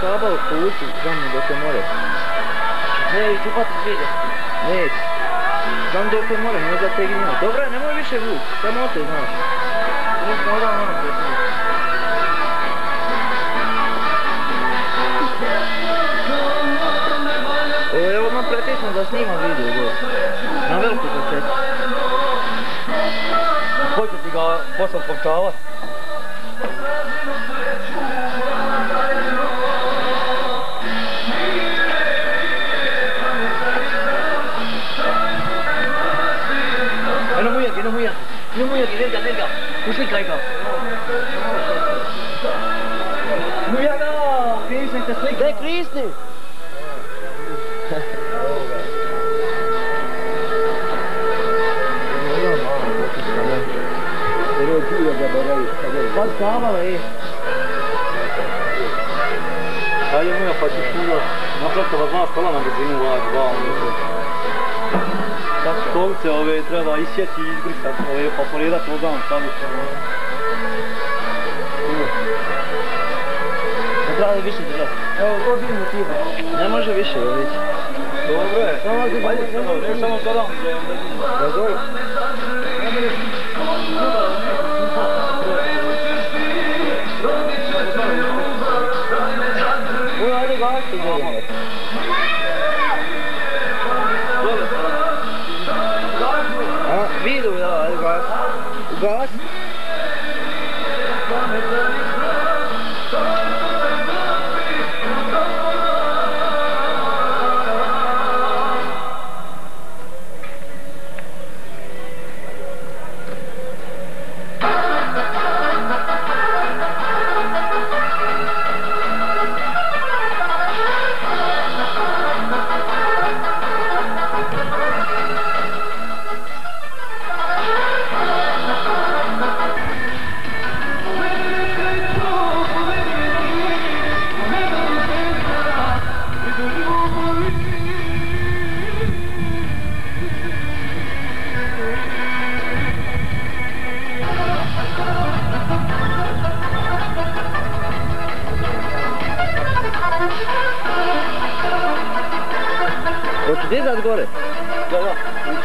kabal povući za mnom dok je more. Ne, i čupati sviđa. Neće. Znam dok je more, možda te gnjava. Dobro je, nemoj više vući, samo ote, znaš. Nismo odavno ono presnije. Evo odmah pretisno da snimam video gore. Na veliku kasetu. Hoću ti ga poslat povčavat? Eno mujak, idem ga, uslikaj ga. Mujak ga, Krisni te slika. Gdje Krisni? Pa skavala je. Ajde moja pa ćeš tu naplatila 2 stola na brzinu, 2 stolice ove treba isjeći i izbrisati, ove pa poredati odavno staviti. Ne treba li više držati? Evo, to vidimo tipa. Ne može više vidjeti. Dobro je. Ajde, samo dodam. Razvoj. Ajde gasi gledamo. Vidu, da, ajde gasi. Gasi. Hoću dizat gore? Da, da.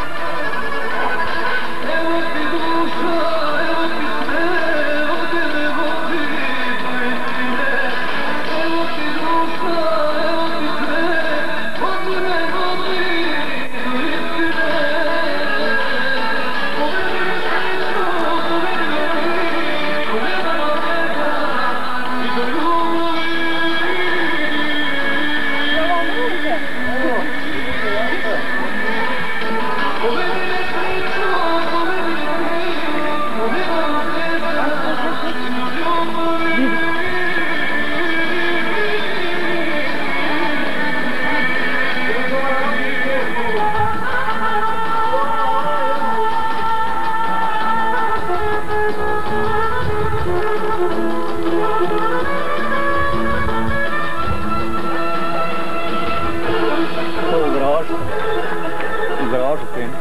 Garažu krenu.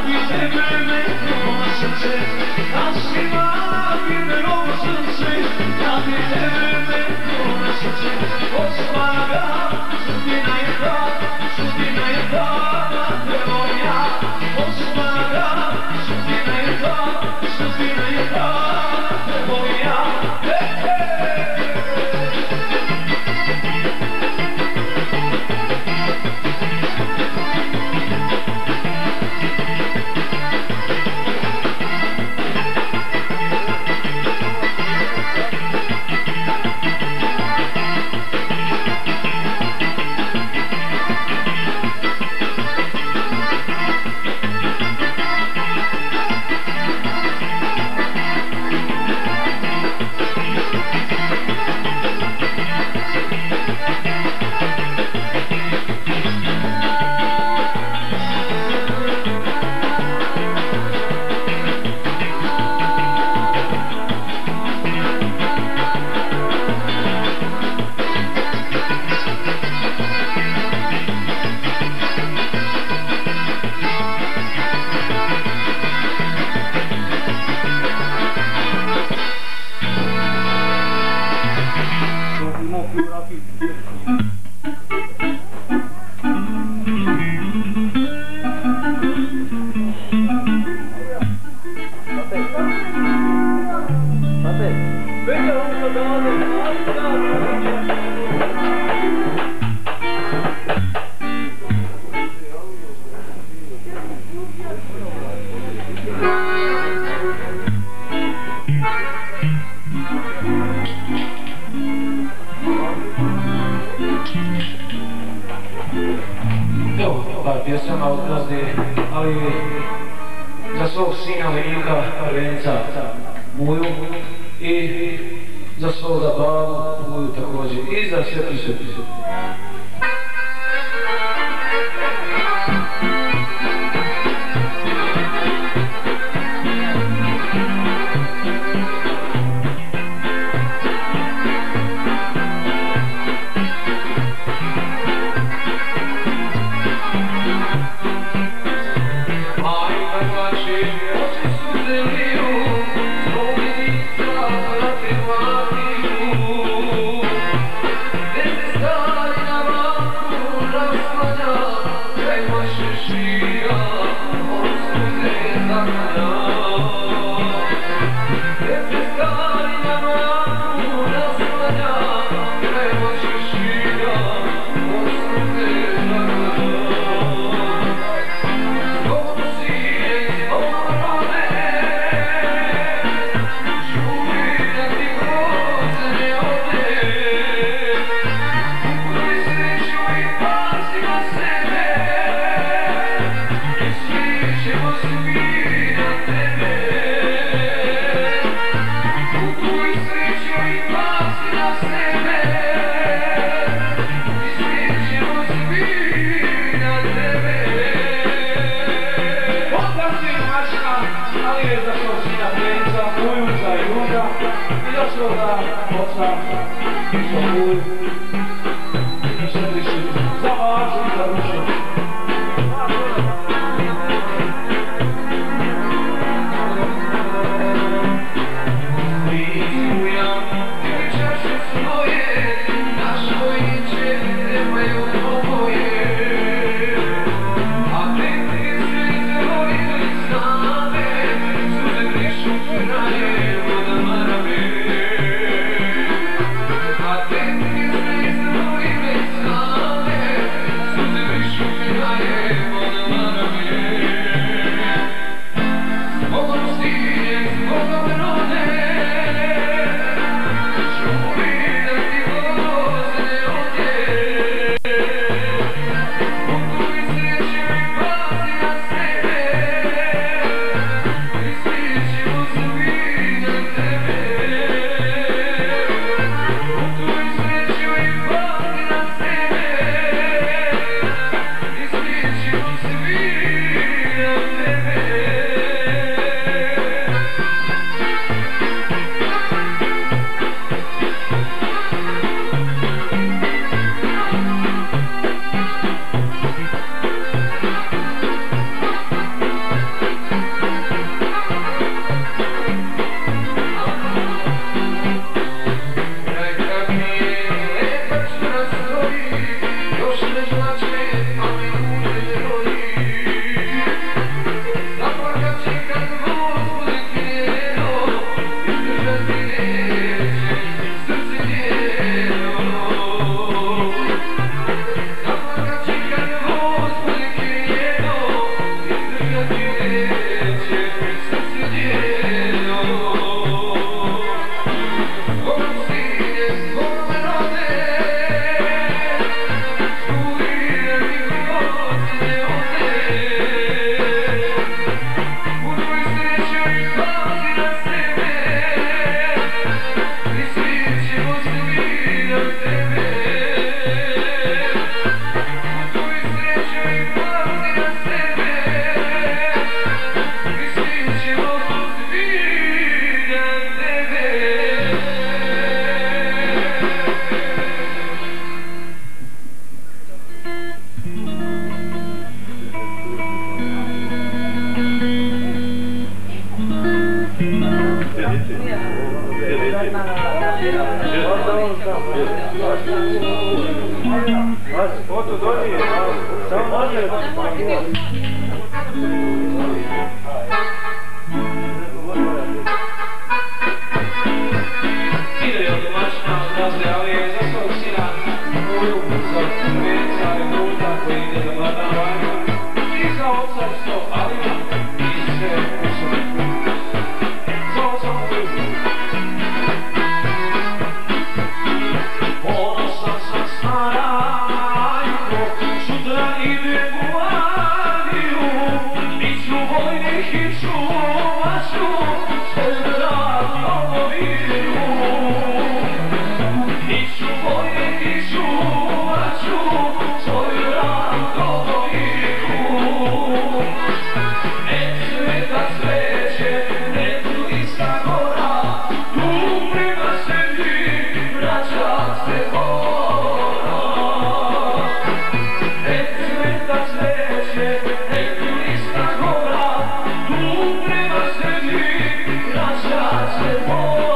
pjesama odlazi, ali za svog sina Milka Renca Muju i za svoga babu Muju također i za sve prisutne. This Oto dođi, samo može. Ide od domaćina odlaze, ali je za svog sina Muju, za prvenca Renuta koji ide za Mladan Vajka i za oca isto Alina i sve osobe. Za oca Muju. Ponosan sam starajko, sutra idem u armiju, biću vojnik i čuvat ću svoj grad domovinu. Biću vojnik i čuvat ću svoj grad domovinu. Nek cveta cveće, nek lista gora, tu prema sebi vraća se gora. Nek cveta cveće, nek lista gora, tu prema sebi vraća se gora.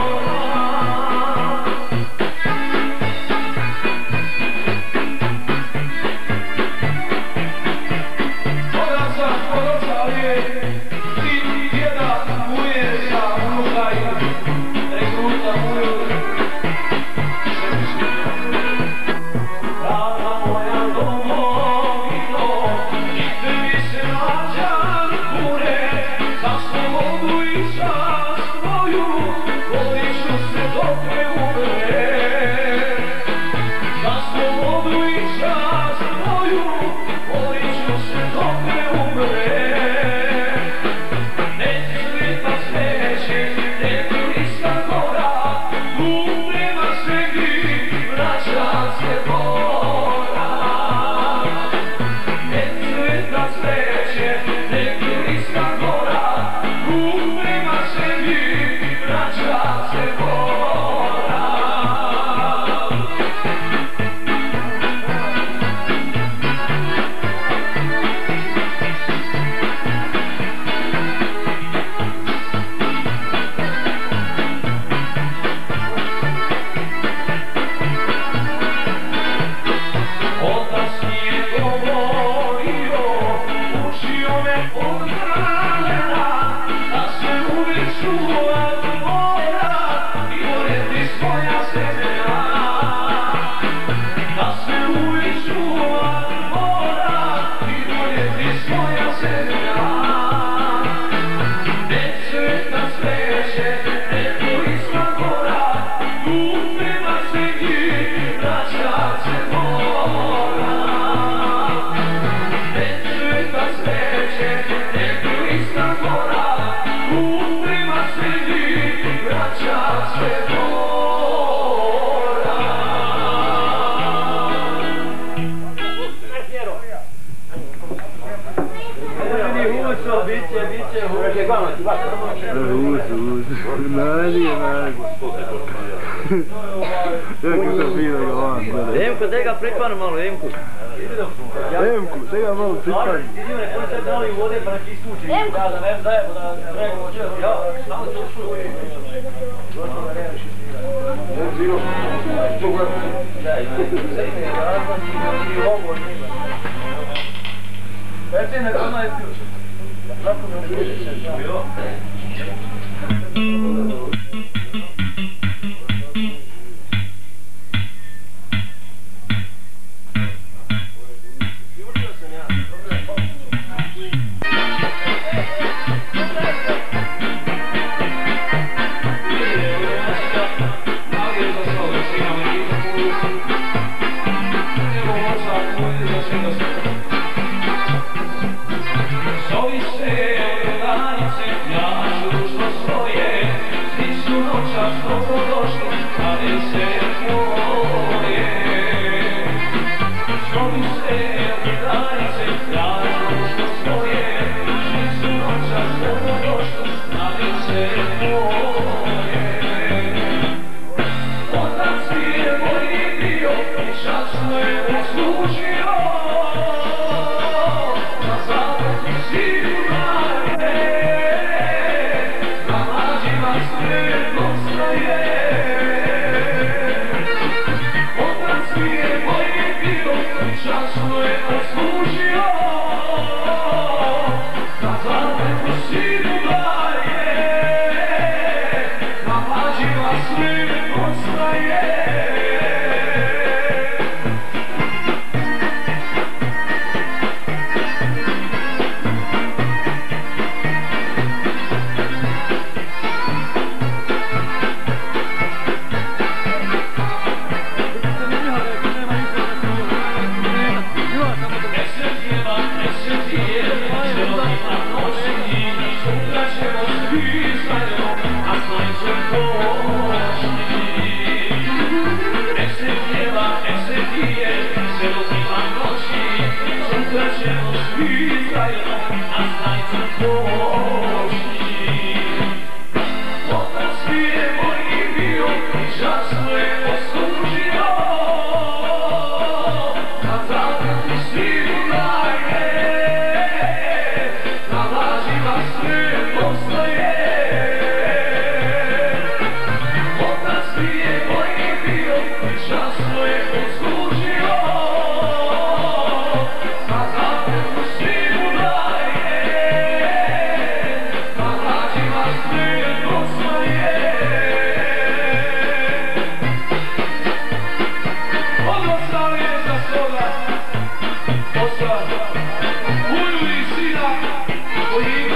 Emko, daj ga pripanu malo, Emko. Emku, daj ga malo pripanu. Zovi se od granice, ja ću dušno svoje, svi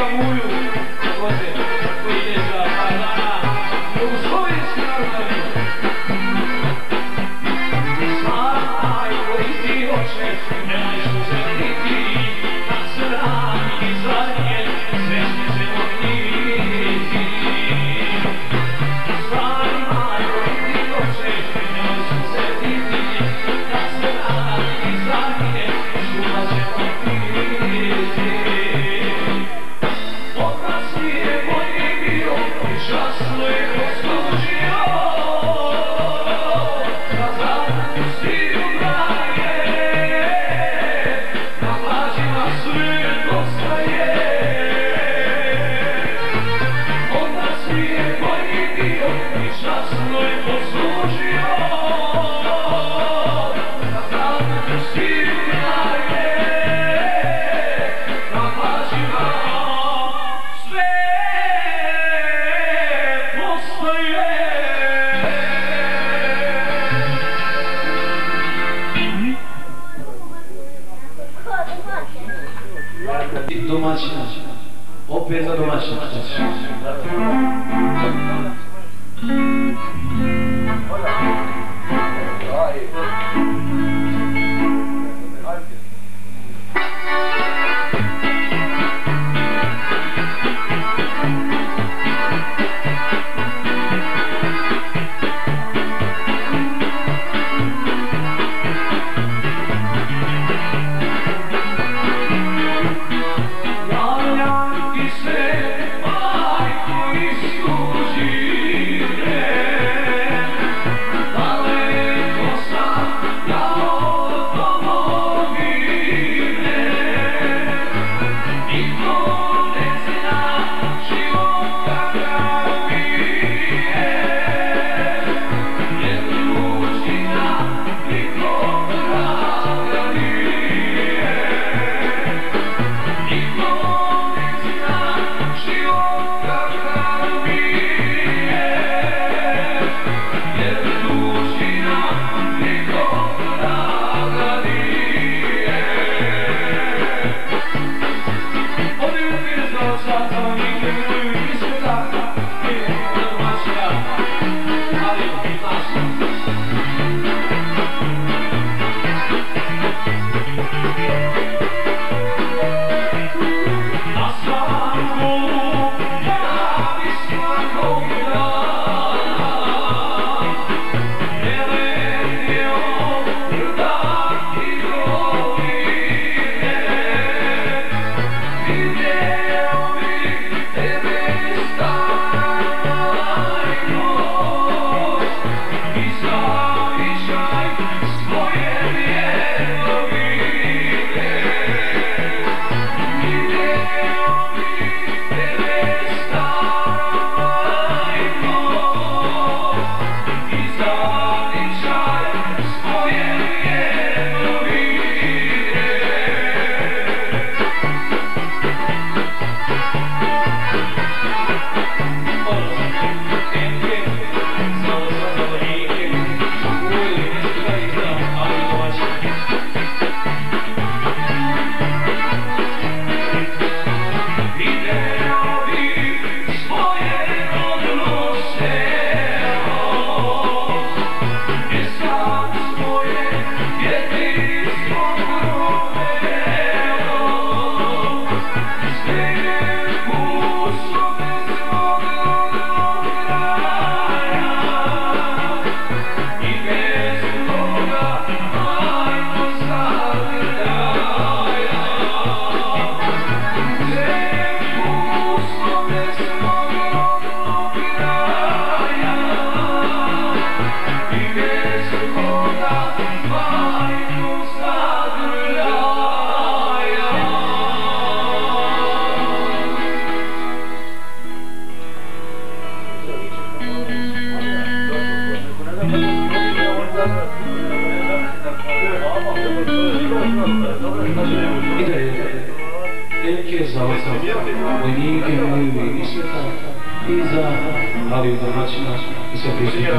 za Muju, također, koji ide za par dana, Jugoslovenski narodni. Znaj koji ti oče, nemoj što želiti, kad se rani zadnje, sve će se odniti. Znaj koji ti oče, nemoj što želiti, kad se rani zadnje, šuma će odniti. Otac mi je bolji bio i časno je poslužio, da zadnju sviru daje, na mlađima sve dostaje. Otac mi je bolji bio i časno je poslužio, da zadnju sviru daje, na mlađima sve postaje. Domaćina, opet za domaćina, šta ćeš? Javljam ti se, majko iskužine, daleko sam ja od domovine. Niko ne zna život kakav mi je, jer tuđina nikom draga nije. Niko ne zna život kakav mi je, jer tuđina nikom draga nije. Oni uvijek znao sada, nike moju i sveta, nije na domaćina, ali i naša. Na svaku javi svakog dana, jelenio brda i doline. Video bih tebe stajno i zavičaj svoje vjerovine. Video bih tebe stajno i zavičaj svoje vjerovine. Video bih svoje rodno selo, mjesta svoje jedinstvo provelo, steku svome svog rodnog kraja i bez toga majko zagrljaja. Steku svome svog rodnog kraja i bez toga majko zagrljaja. Ide Elke za oca, vojnike moju i sveta, i za Aliju domaćina i sve prisutne.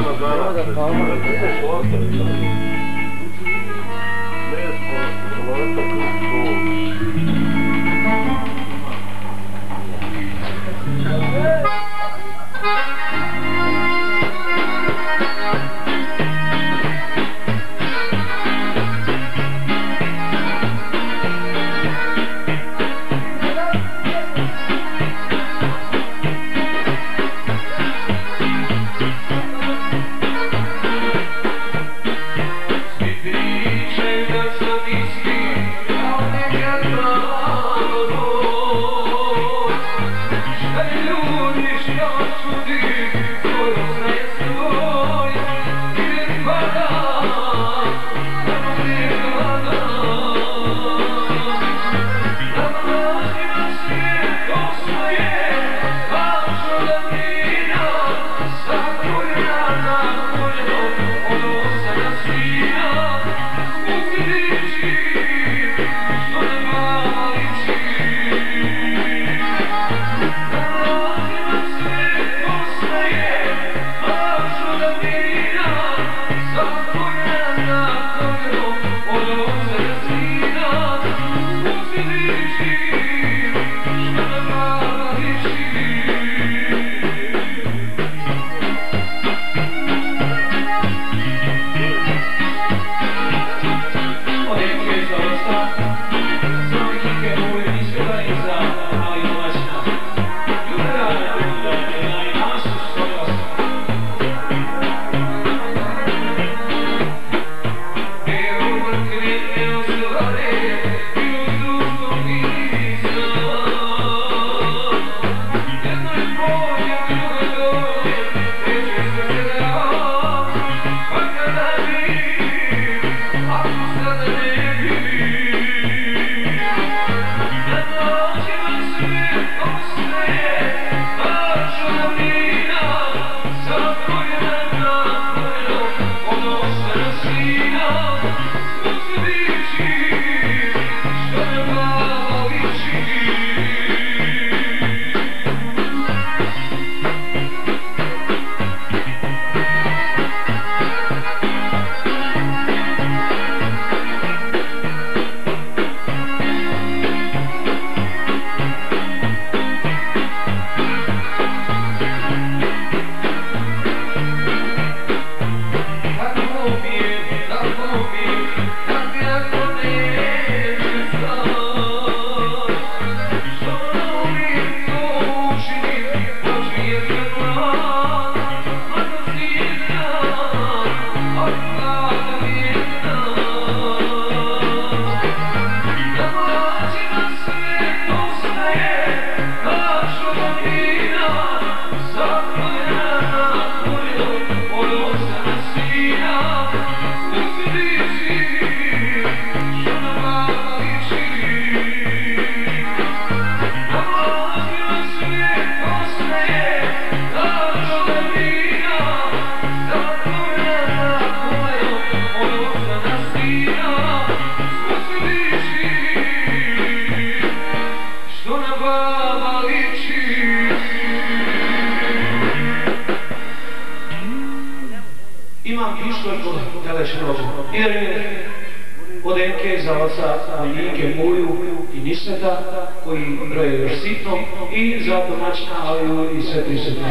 od Enke, Zalaca, Aljinke, Muju i Nismeta, koji broje još sitno, i za domaćina Aliju i sve prisutne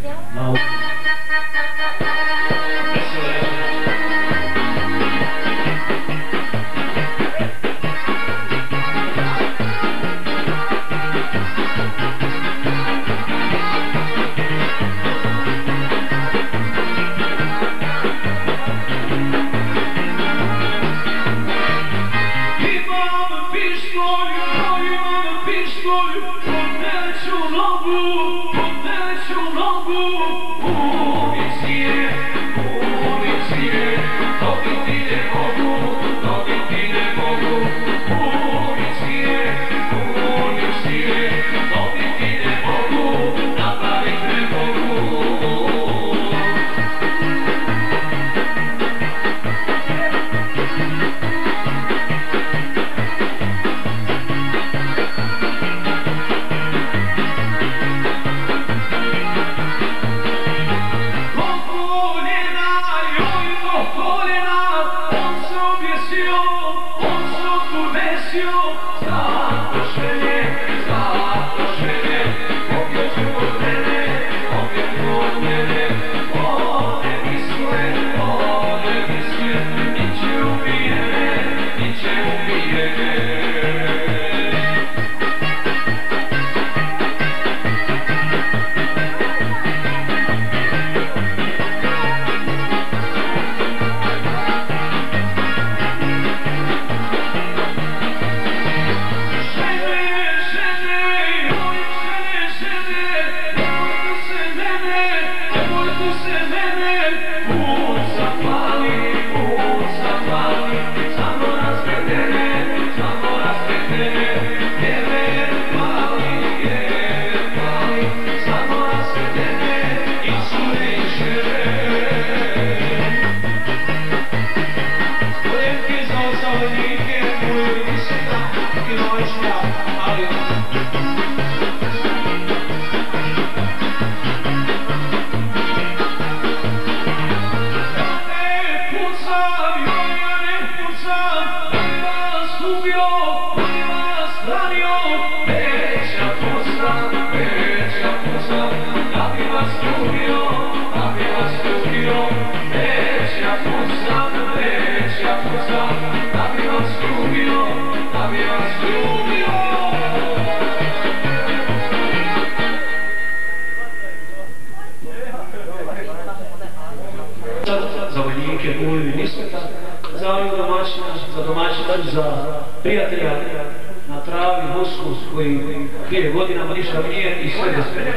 na su za prijatelja na travi, Huskus, koji pije godinama, ništa nije i sve bezpredno.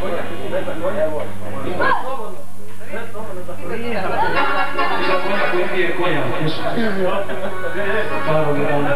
I za konja koji pije konja, Huskus. Paro grana.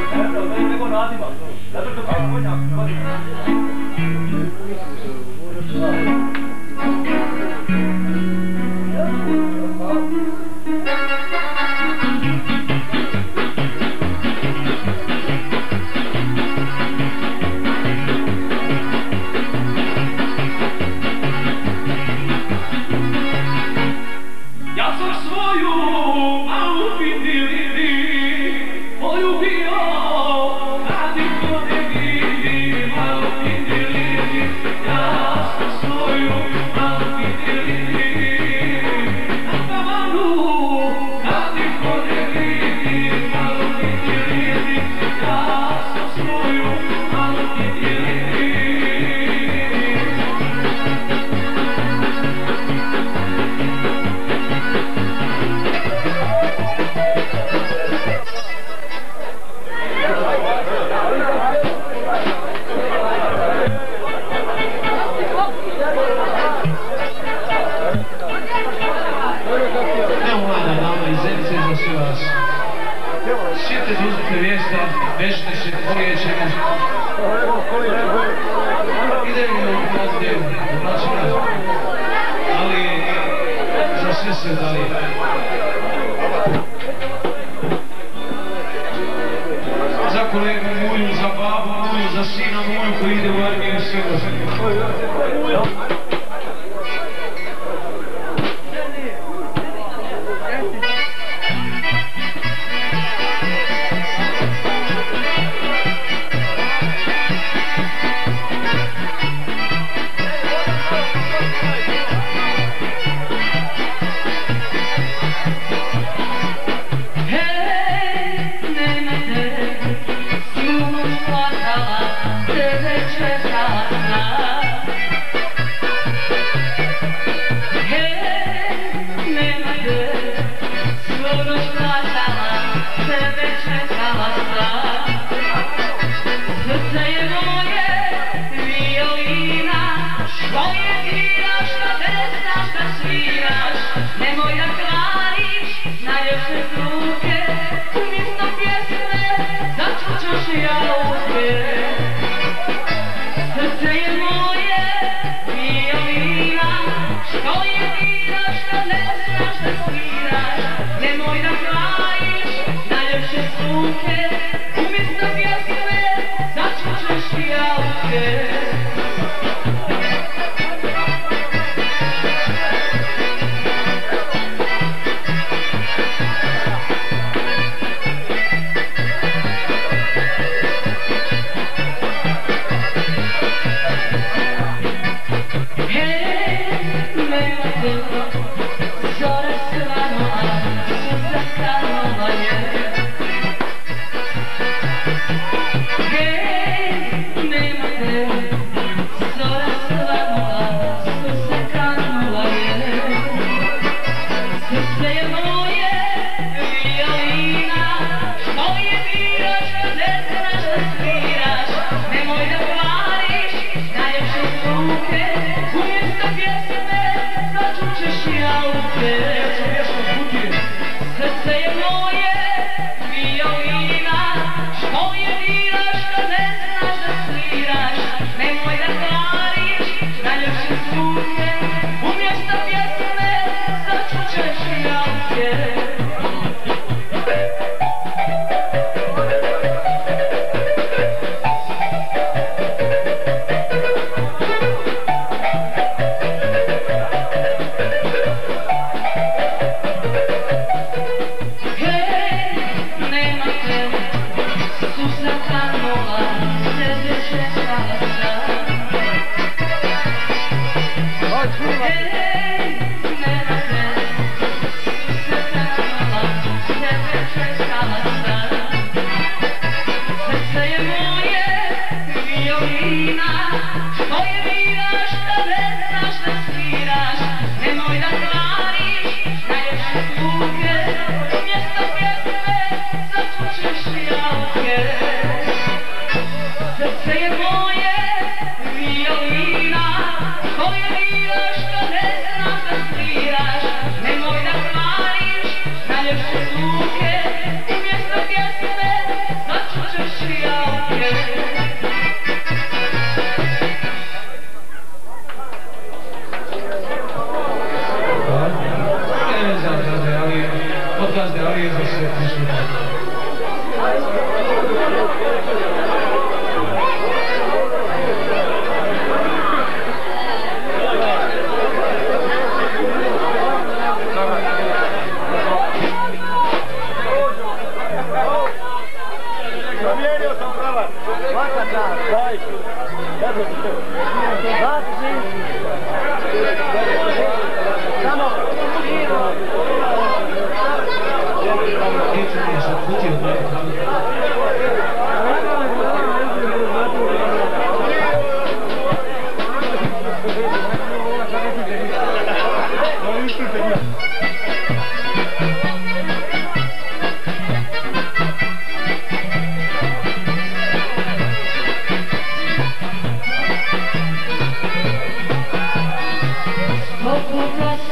Za kolegu moju, za babu moju, za sina moju koji ide u armiju svega.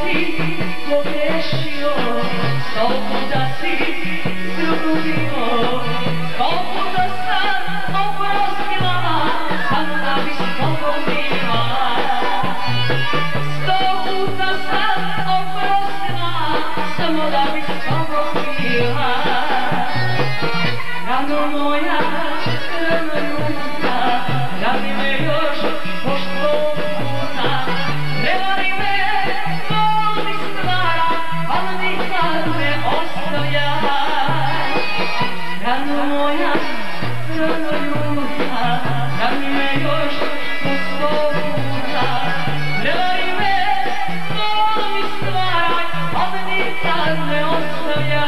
si pogrešio, 100 puta si zgrubio, 100 puta sam oprostila, samo da bi s tobom bila. 100 puta sam oprostila, samo da bi s tobom bila. Rano moja, rano ljuta, radi me još po 100 puta. Ne voli me, voli stvara, ali nikad ne ostavlja. Rano moja, rano ljuta, radi me još po 100 puta. Ne voli me, voli stvara, ali nikad ne ostavlja.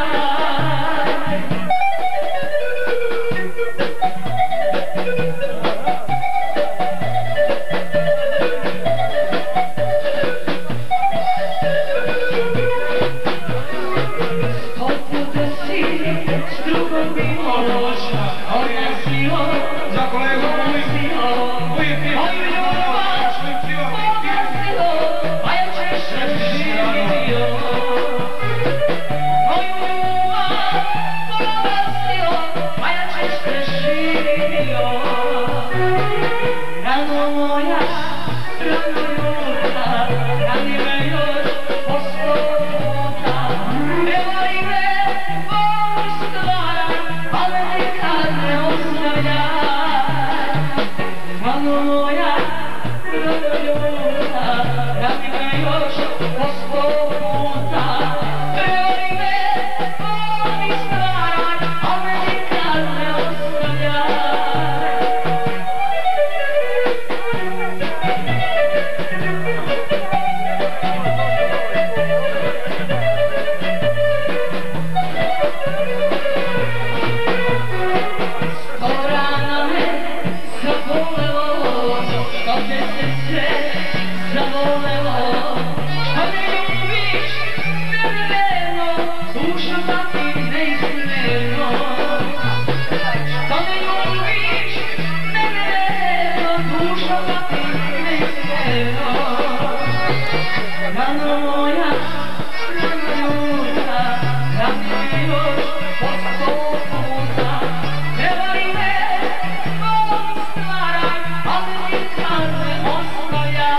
Za kolegu uvijek je a ja češće živio. Moju ljubav pogazio, a ja češće živio. Rano moja, rano ljuta, rani me još po 100 puta. Ne voli me, voli stvara, ali nikad ne ostavlja. Rano moja, rano ljuta, rani me još po 100 puta. Ne voli me, voli stvara, ali nikad ne ostavlja. Sto rana me zabolelo, sto te srce zabolelo. Što ne ljubiš nevereno, duša pati neizmjerno. Što ne ljubiš nevereno, duša pati neizmjerno. Rano moja, rano ljuta, rani me još po 100 puta. Ne voli me, voli stvara, ali nikad ne ostavlja.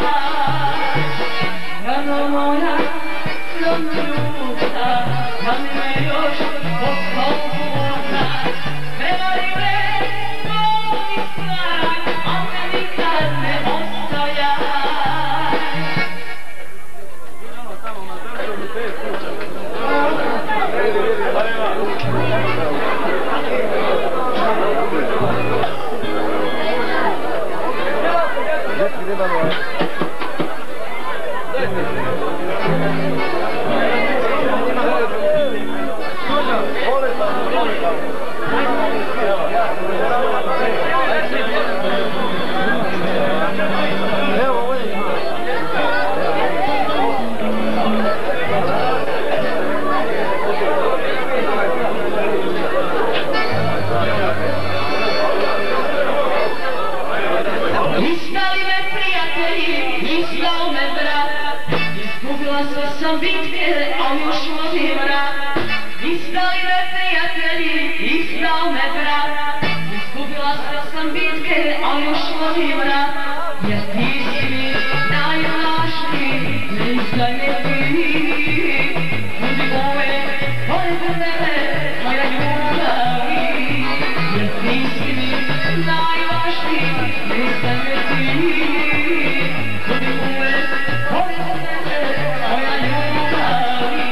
Rano moja, rano ljuta, rani me još po 100 puta. Ne voli me, voli stvara, ali nikad ne ostavlja. Izdali me prijatelji, izdao me brat, izgubila sve sam bitke, ali još vodim rat. Izdali me prijatelji, izdao me brat, izgubila sve sam bitke, ali još vodim rat. Jer ti si mi najvažniji, ne izdaj me ti, budi uvek pored mene, moja ljubavi. Jer ti si mi najvažniji, ne izdaj me ti, budi uvek pored mene, moja ljubavi.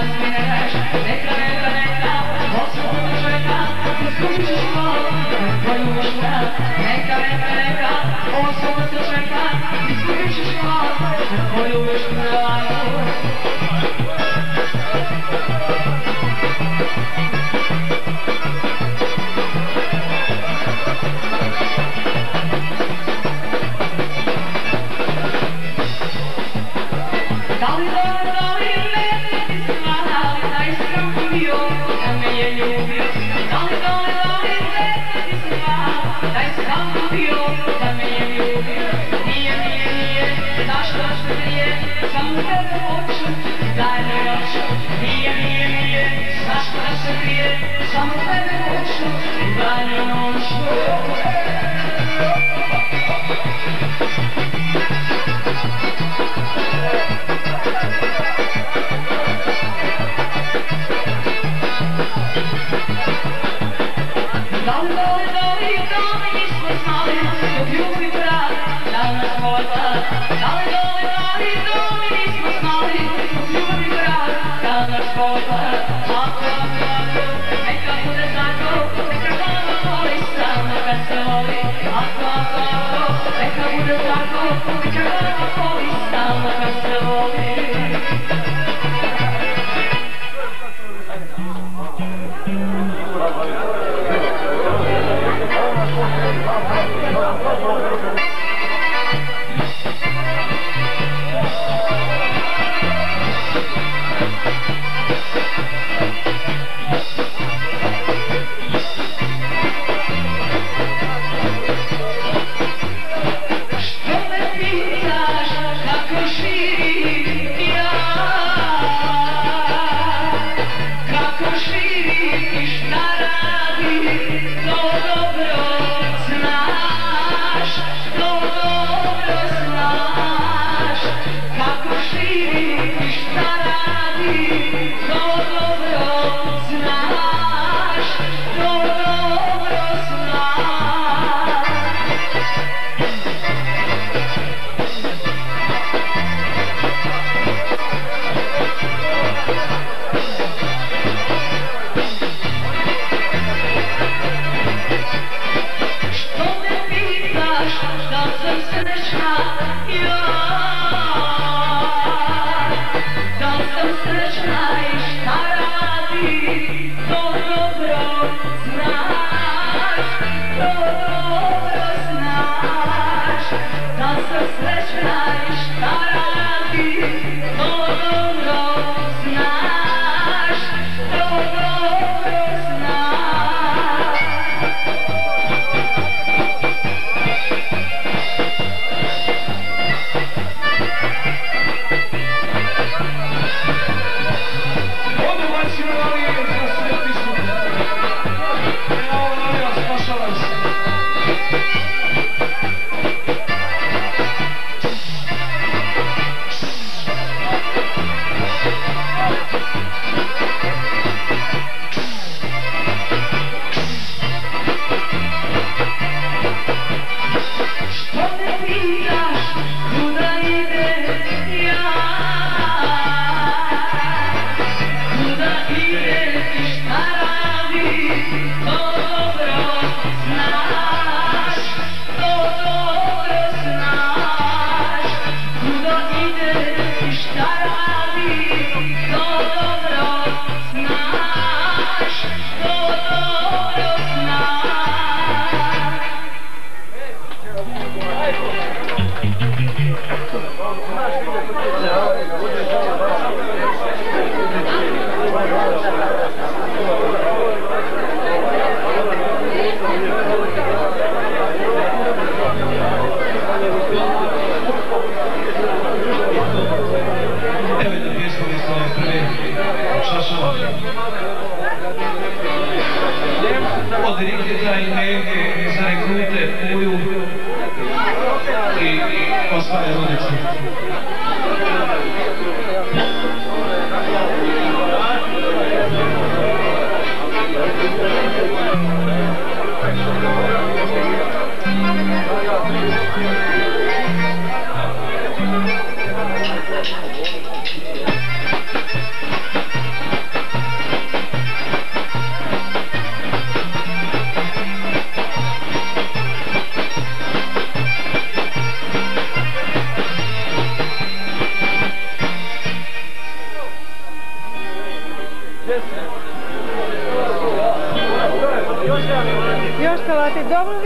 smiješ, neka, osobno čeka, izgubit ćeš život, poljubiš brat. Neka, osobno čeka, izgubit ćeš život, poljubiš brat. Samo tebe hoću, danju noću. Da li, nismo znali, dok ljubi brat, da nas vota. Da li, nismo znali, dok ljubi brat, da nas vota. Neka bude tako, neka glava voli samo kad se voli. Ako, neka bude tako, neka glava voli samo kad se voli.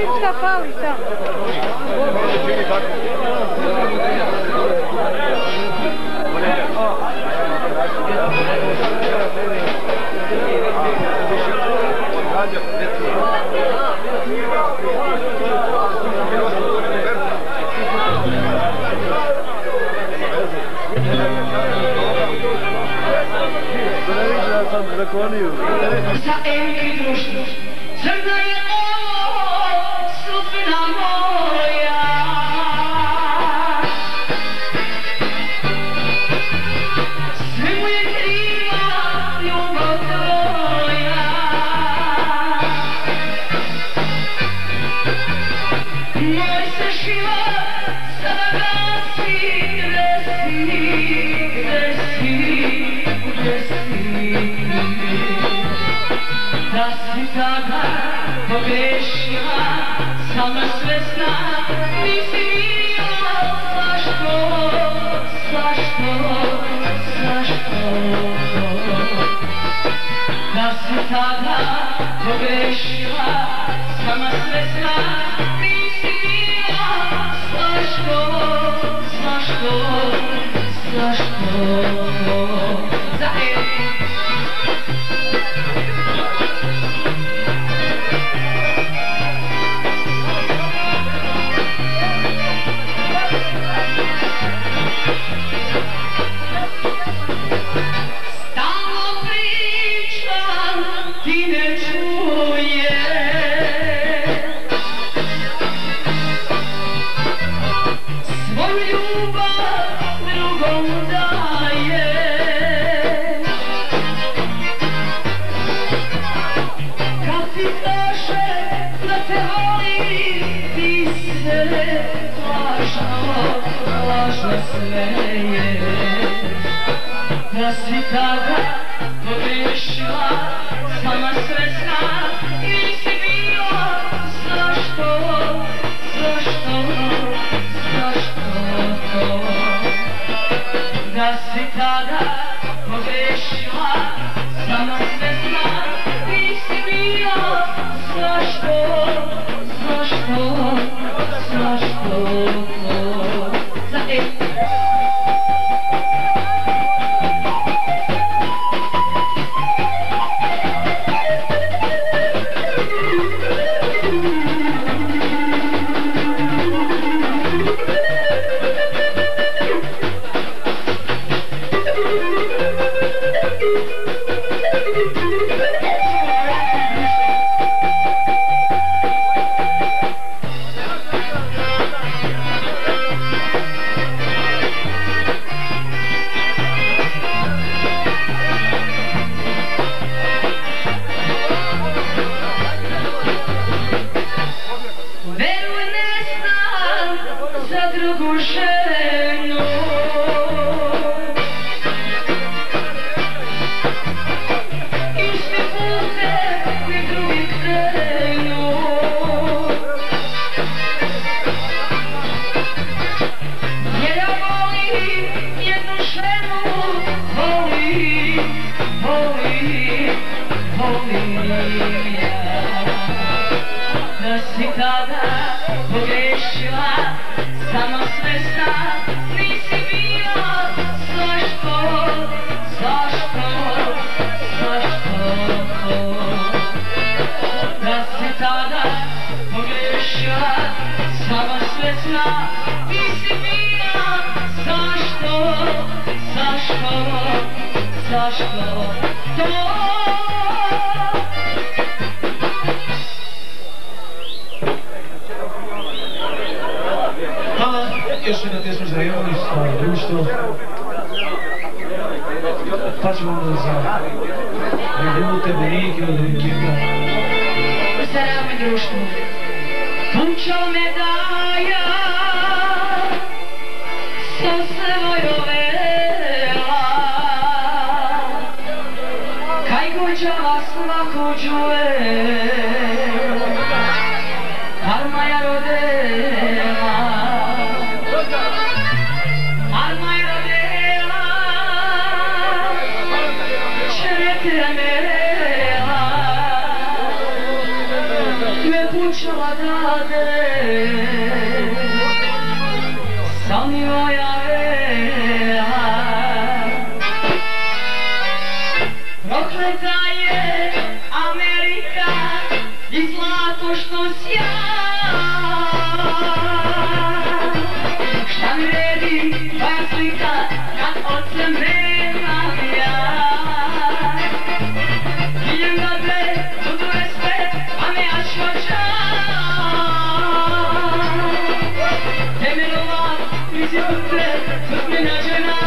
Šta fali tamo? Za enki društvo, crna je ovo, sudbina moja. Sve mu je kriva ljubav tvoja. Moj se život sada gasi, gde si. Da si tada pogrešila, sama svesna, nisi bila, zašto? Da si tada pogrešila, sama svesna, nisi bila, zašto? Za da si tada pogrešila, sama svesna, nisi bila, zašto? Da si tada pogrešila, sama svesna, nisi bila, zašto? Za da si tada pogrešila, sama svesna, nisi bila, zašto? Da si tada pogrešila, sama svesna, nisi bila, zašto? To još jedna pjesma za Jonis, društvo. Pa ćemo onda za Ljubute, Benike od Rinkika. Zdravo mi društvo, punčo me daja, sa svojoj vela, kaj gođava svako čuje, armaja rodela. Me pučala da oca nemam ja. Idem na dve, budu respekt, a ne ašvača. Temelova, bizi tutte, tut me nađena.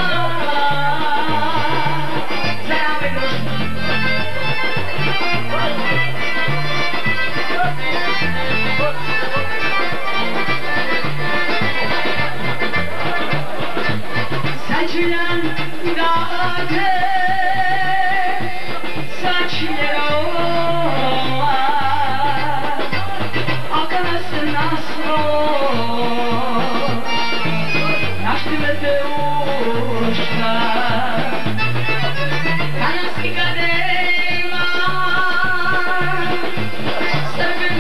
Zdrave društvo. Saçılan dağde saçları akasın asro naštime ušta kanadski kadema Srbi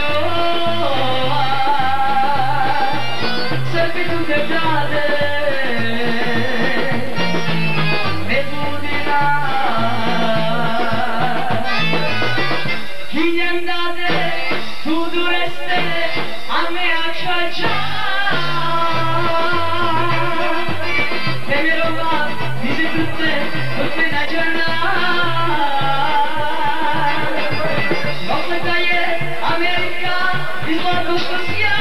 tu te brade tu dureste a me acciaccia Temerova bizi tutte nađena Nokleta je Amerika izgleda što sja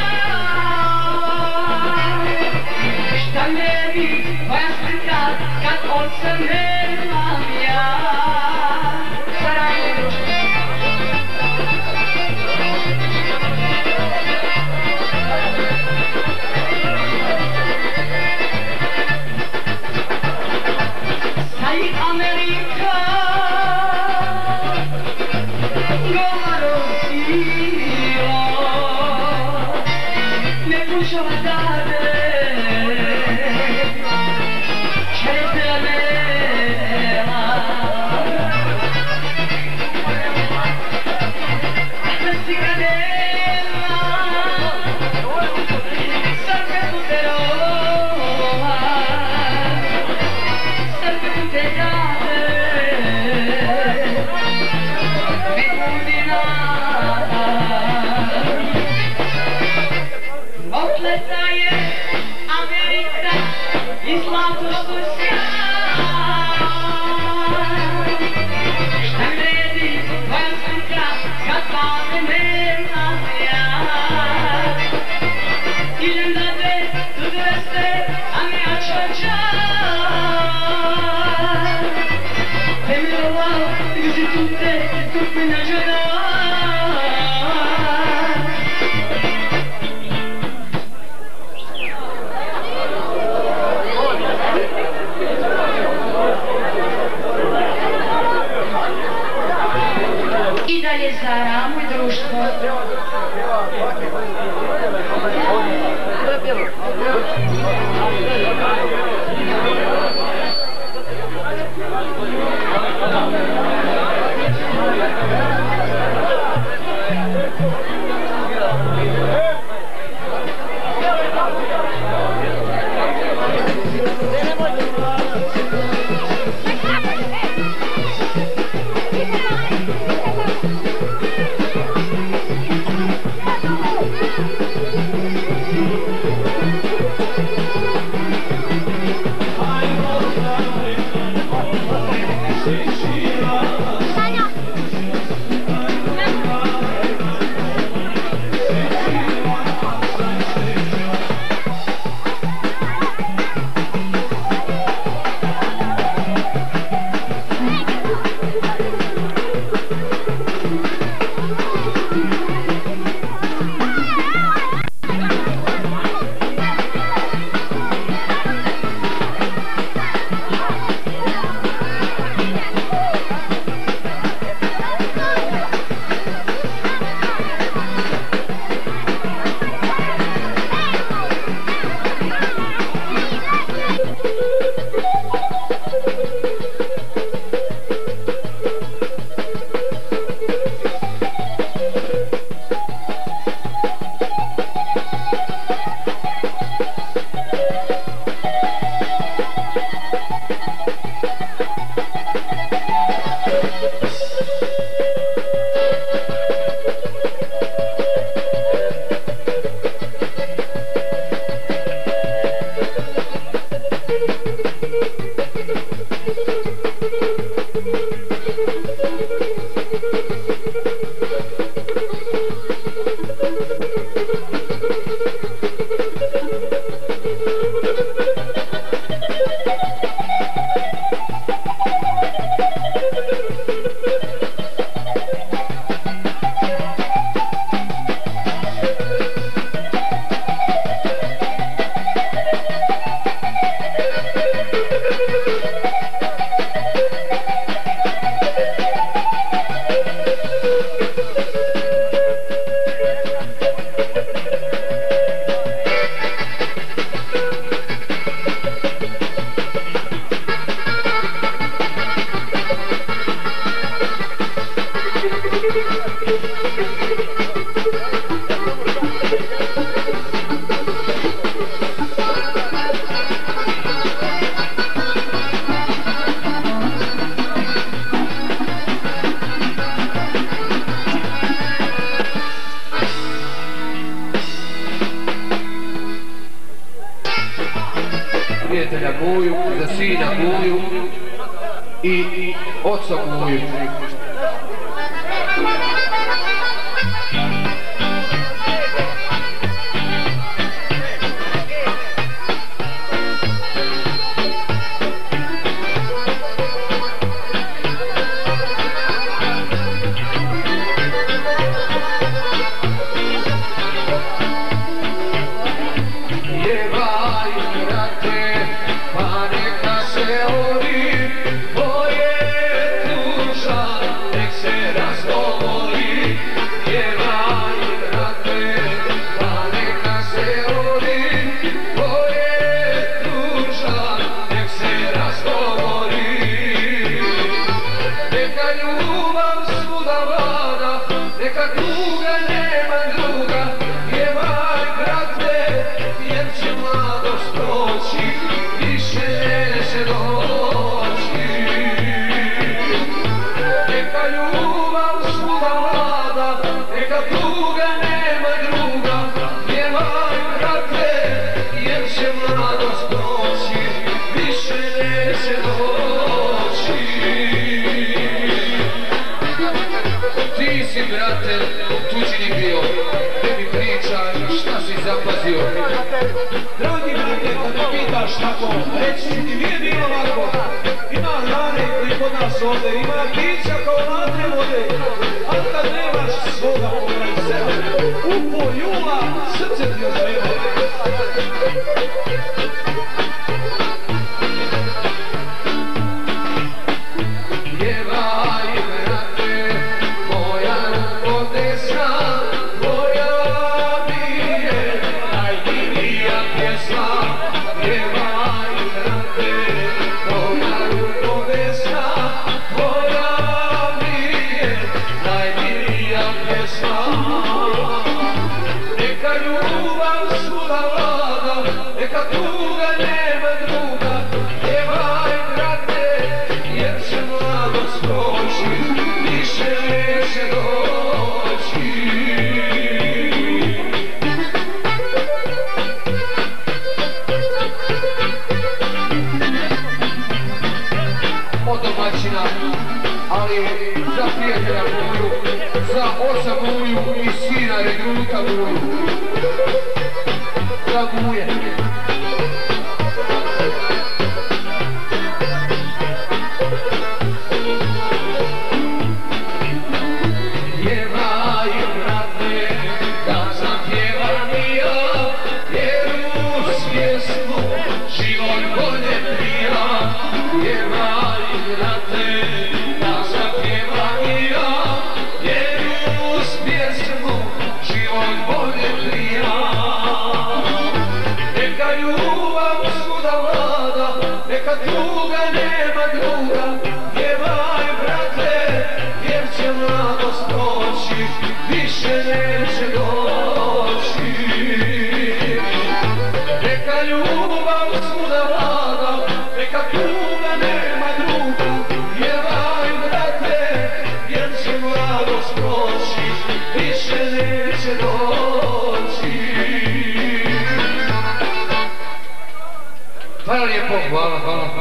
Šta ne bi moja slika kad oca nemam ja Saravno društvo Amerika govaro silo ne pušava dade četele Otleta je Amerika i zlato što sja Šta vredi tvoja slika kad slave nemam ja Idem da te tu dreste a me ačača Temelova bizi tut me nađena I dalje za ramu i društvo. To je bilo. Kuju i oca Kuju. Ti si, brate, tuđini bio, ne mi pričaj šta si zapazio. Dragi brate, kad me pitaš tako, reći ću ti nije bilo lako. Ima hrane i kod nas ovdje, ima pića kao natre vode, ali kad nemaš svoga pokraj sebe, upo jula, srce ti ozveba. Ali za prijatelja Kuju, za oca Kuju i sina Regruta Kuju. Za Kuje. Pjevaj, brate, da sam pjevanija, jer uz pjesmu život bolje prija. Pjevaj, brate, da sam pjevanija, jer uz pjesmu život bolje prija. Neka ljubav svuda vlada, neka druga nema druga. Pjevaj, brate, jer će mladost proći, više neće doći. Neka ljubav svuda vlada, neka druga nema druga. Pjevaj, brate, jer će mladost proći, više neće doći. Hvala lijepo, hvala, hvala.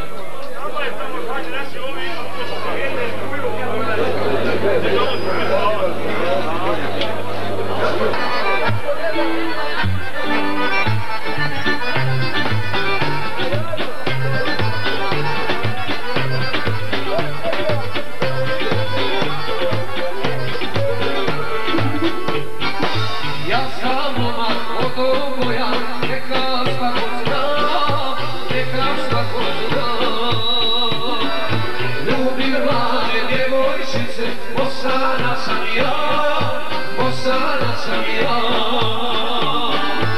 Ja sam momak od oboja, neka svako zna, neka svako zna. Ljubim mlade djevojčice, Bosana sam ja, Bosana sam ja.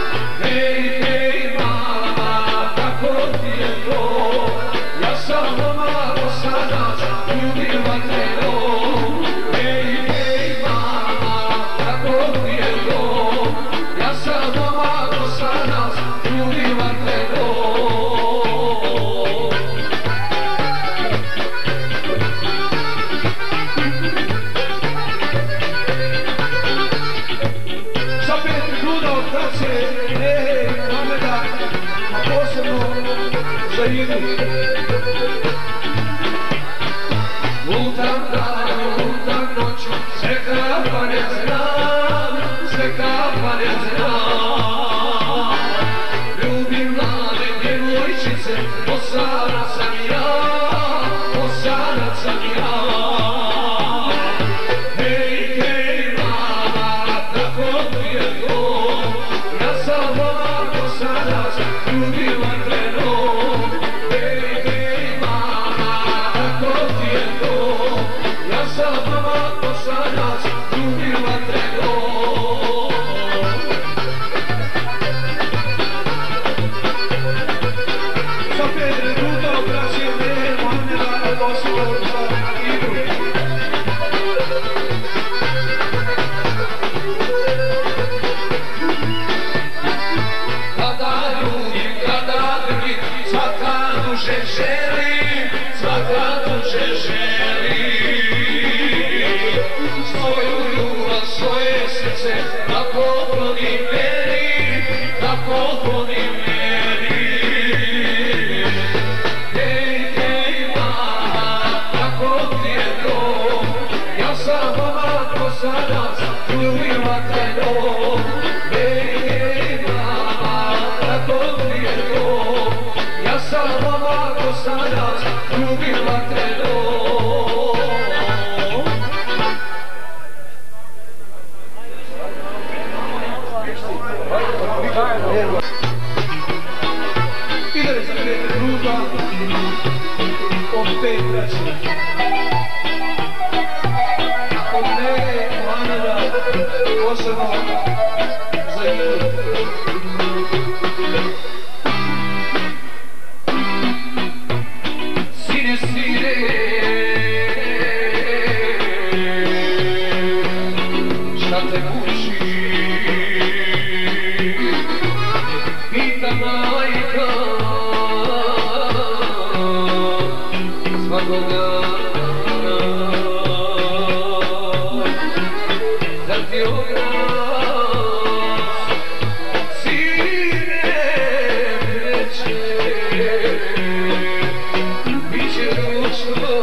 želi, svaka tuče želi. Svoju ljubav, svoje srce, da pokloni meni, da pokloni meni. Hej, mama, kako ti je to? Ja sam mama ko sada ljubila trajno. Hej, mama, kako ti je to? Ja sam mama ko sada ljubila trajno. Ide za 5 minuta od 5 braća. Od mene, Mohameda, posebno za Idu. Sine, sine, šta te muči? Pita majka svakog dana, zar ti oglas sine vreće, biće ručno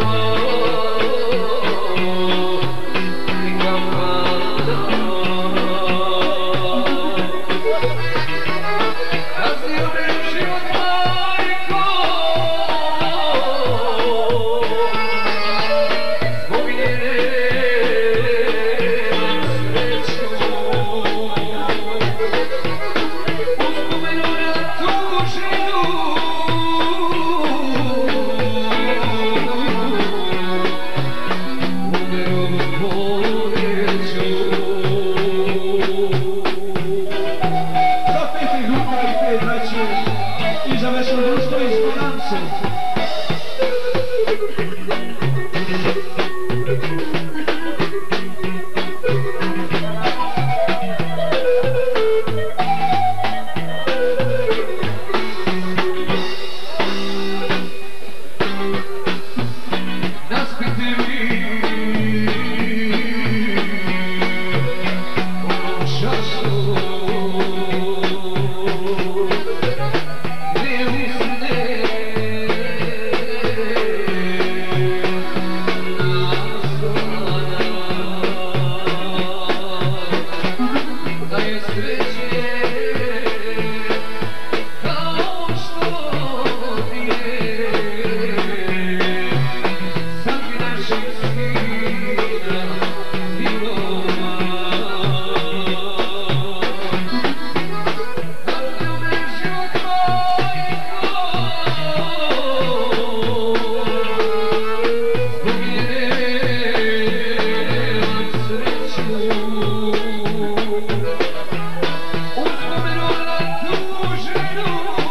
i kamana. Kaznio me život majko, zbog njene sreću. Uspomenu na tu ženu, umiru poreću. Za 5 minuta i 5 braće i za veselo društvo iz Banance. Naspite mi onu čašu gdje usne nastana, da je sreće kao što ti je. Sad bi naših sina bilo zaljubim život majko, zbog njene nemam sreću. Uspomenu na tu ženu,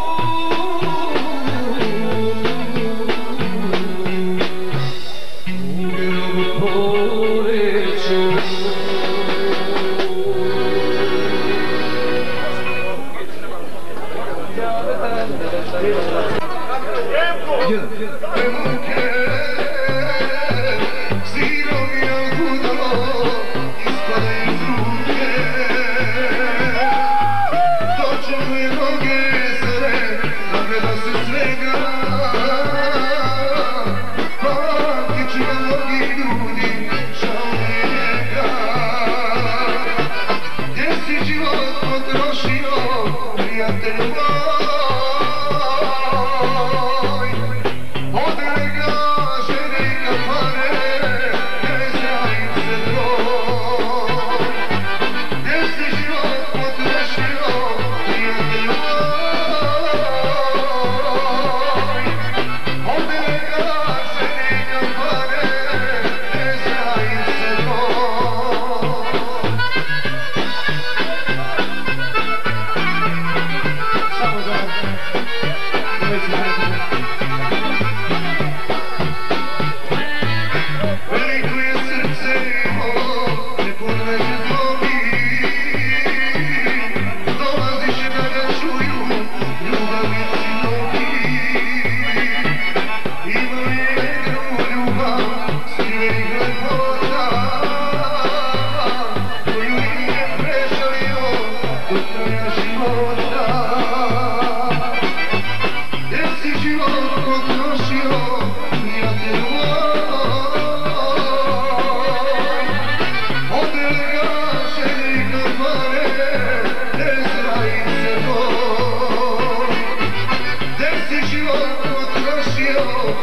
umiru poreću. Sirom jagudo ispada iz ruke, točno moje noge zore, nagleda se svega. Pamtit ću na mnogi ljudi, žao mi je njega. Gdje si život potrošio, prijatelj moj? Ode ga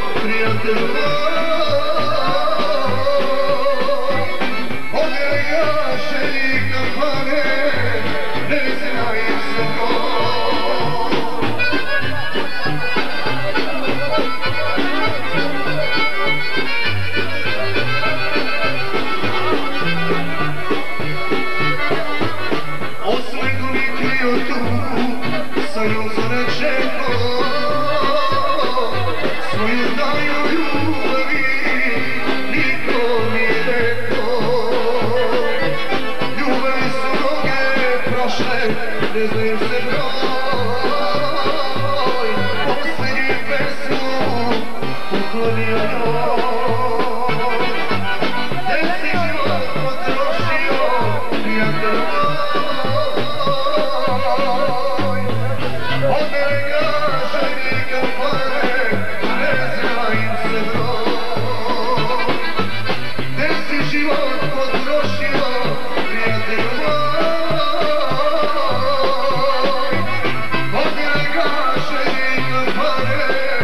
prijatelju gašenih kampane, ne znaju se osmeh mi krio tu, sa jozore čeko, svoju daju ljubavi, niko nije rekao. Ljubavi su mnoge prošle, ne znaju se broj, posljednju pesmu poklonio joj. Gde si život potrošio, prijatelj moj, od mene gašenih kampane, ne zna im se broj. Gde si život potrošio, prijatelj moj, od mene gašenih kampane,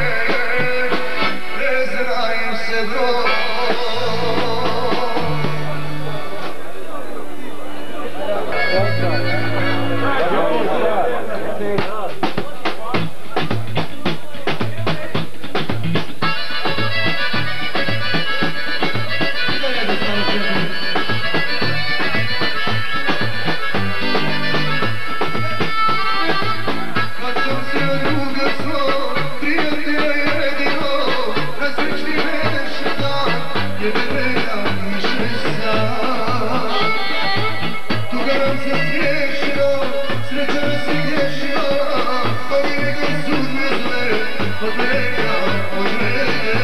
ne zna im se broj. Kad sam se od druga svog prijatelja jedino, na srećni veše dan, jer me vreda više sam. Tuga nam se smiješila, sreća nas je griješila, ali neka sudbe zle, od mene, od mene.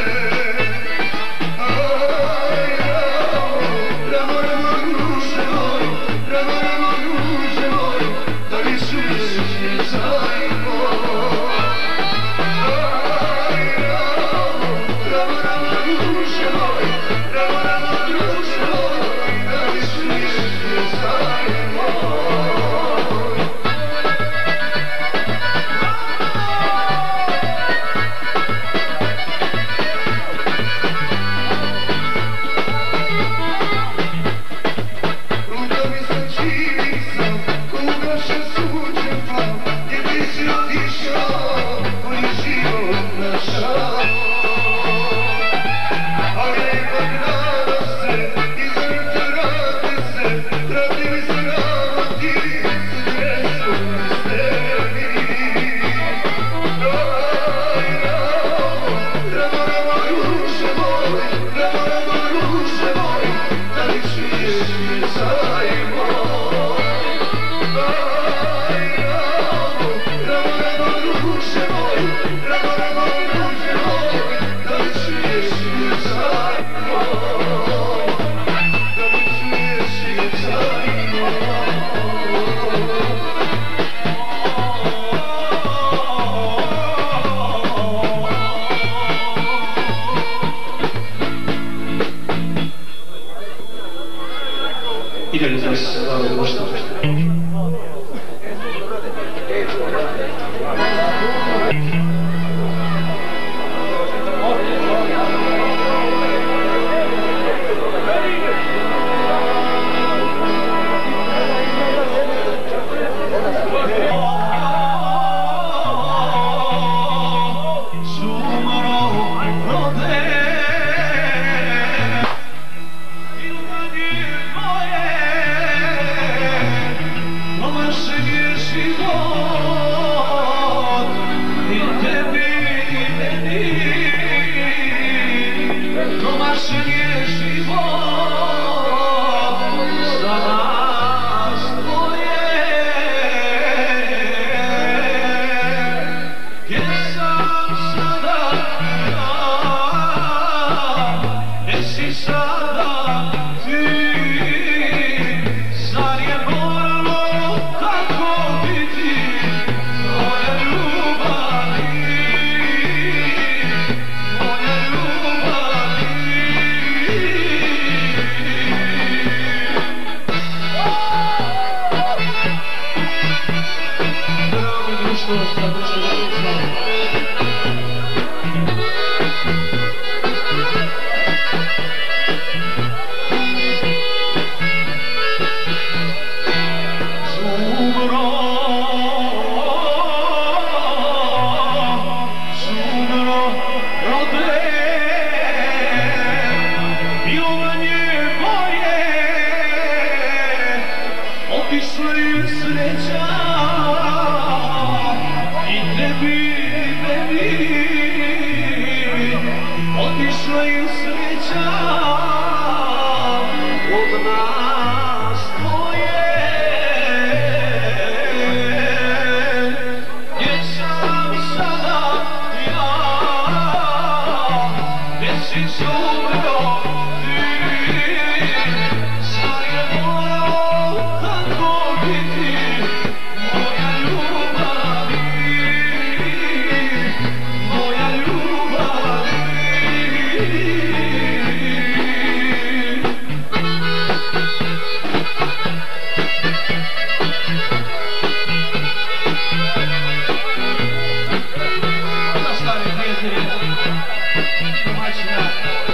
Aj, ramo, ramo, druže moj, ramo, ramo, druže moj, da li čuješ pješaj moj. Aj, ramo, ramo, druže moj, ramo, ramo, druže moj, da li čuješ pješaj moj. Ruda mi se čini sam, ko ugašen sunčev plan, gdje ti si otišao, koji život našao. Ali ipak nadam se, izvrte vrate se, vrati mi se rano ti, sudre su mi steni. Aj, ramo, ramo, druže moj, ramo, ramo, druže moj, da li čuješ pješaj moj. Aj, ramo, ramo, druže moj, ramo, ramo, druže moj, da li čuješ pješaj moj. Da li čuješ pješaj moj. Idemo za slavu društva. svojim sreća od nas tvoje. Gdje sam sada ja, gdje si zubro ti, zar je morao tako biti moja ljubavi, moja ljubavi. Stari prijatelji, domaćina.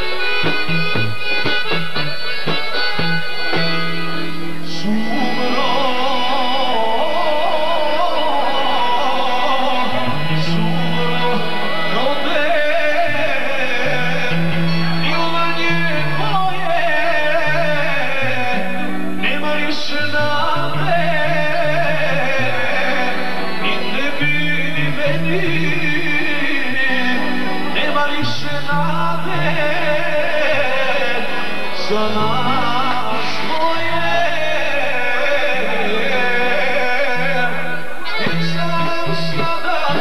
Sumro, sumro, rode, milovanje moje, nema više nade, ni tebi, ni meni, nema više nade za nas dvoje. Gdje sam sada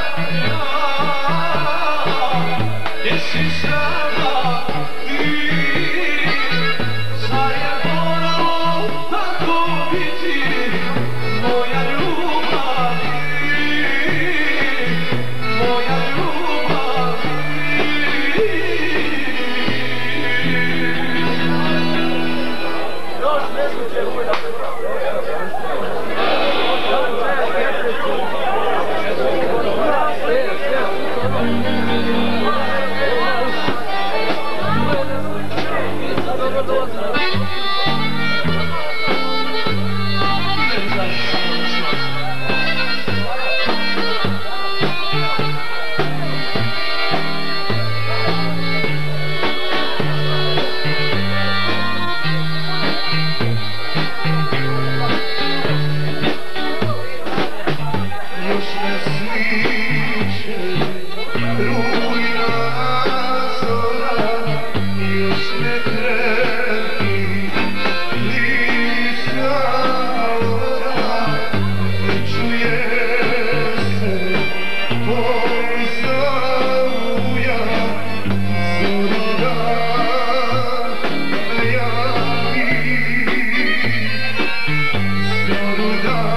ja, gdje si sada ti, zar je moralo tako biti moja ljubavi, moja ljubavi. Još ne slučaj uvijek. Još ne sviće rujna zora, još ne kreti lista ora, ne čuje se pozavuja zora da javi, zora da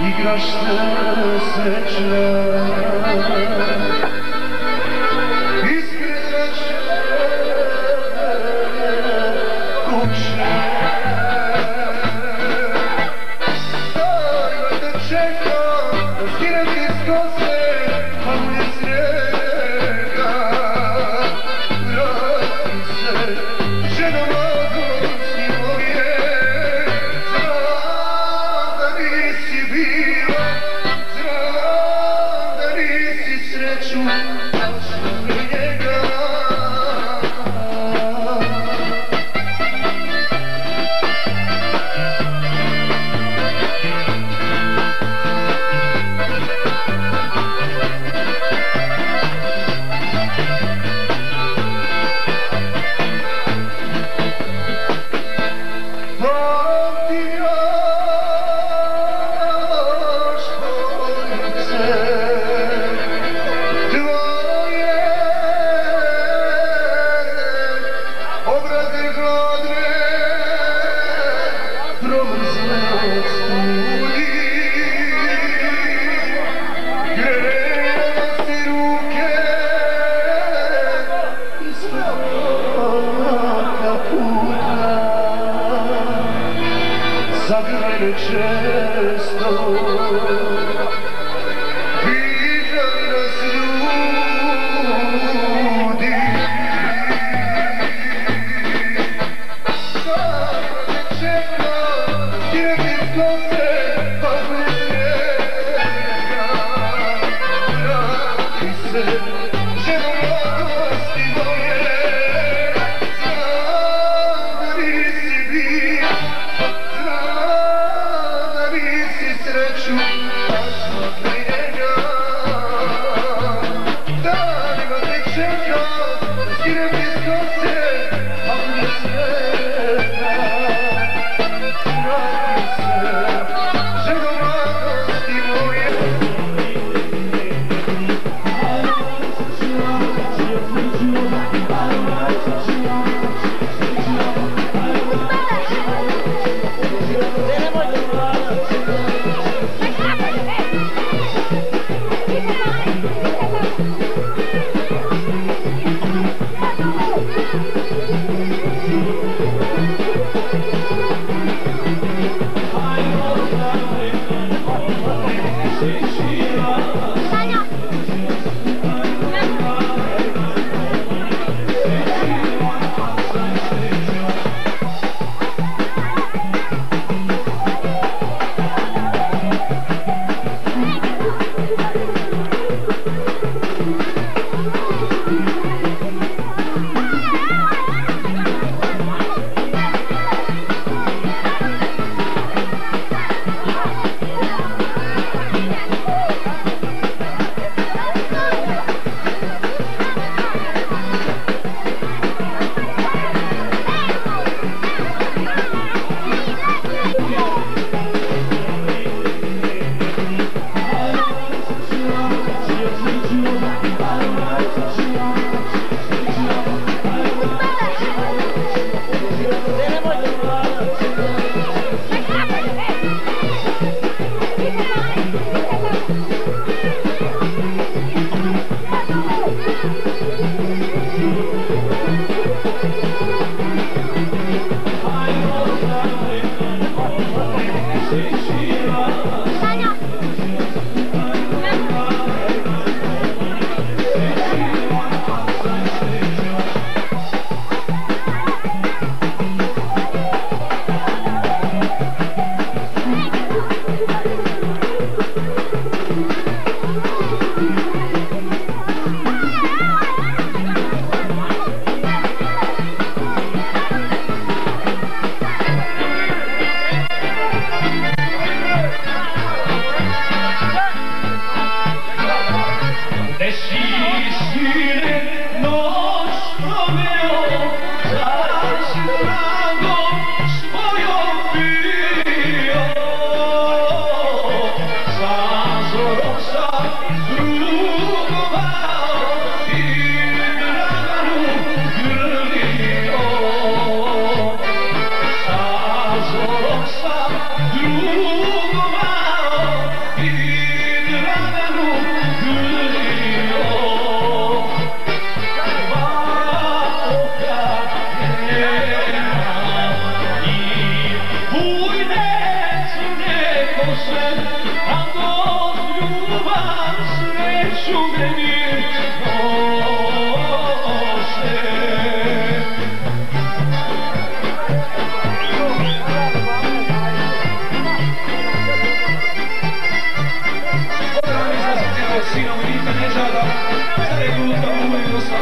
igraš se srećna. Ispred naše kuće danima te čekam da skinem ti s kose, a bude snijega. Vrati se, ženo mladosti moje, znam da nisi bila, znam da nisi sreću našla pri njega. Zagraj me često, pitaju nas ljudi. Samo te čekam, skinem ti s kose, pa bude snijega. Vrati se, ženo mladosti moje, znam da nisi bila, sreću našla pri njega. Danima te čekam da skinem ti s kose, a bude snijega. Vrati se, ženo mladosti moje. Vamos!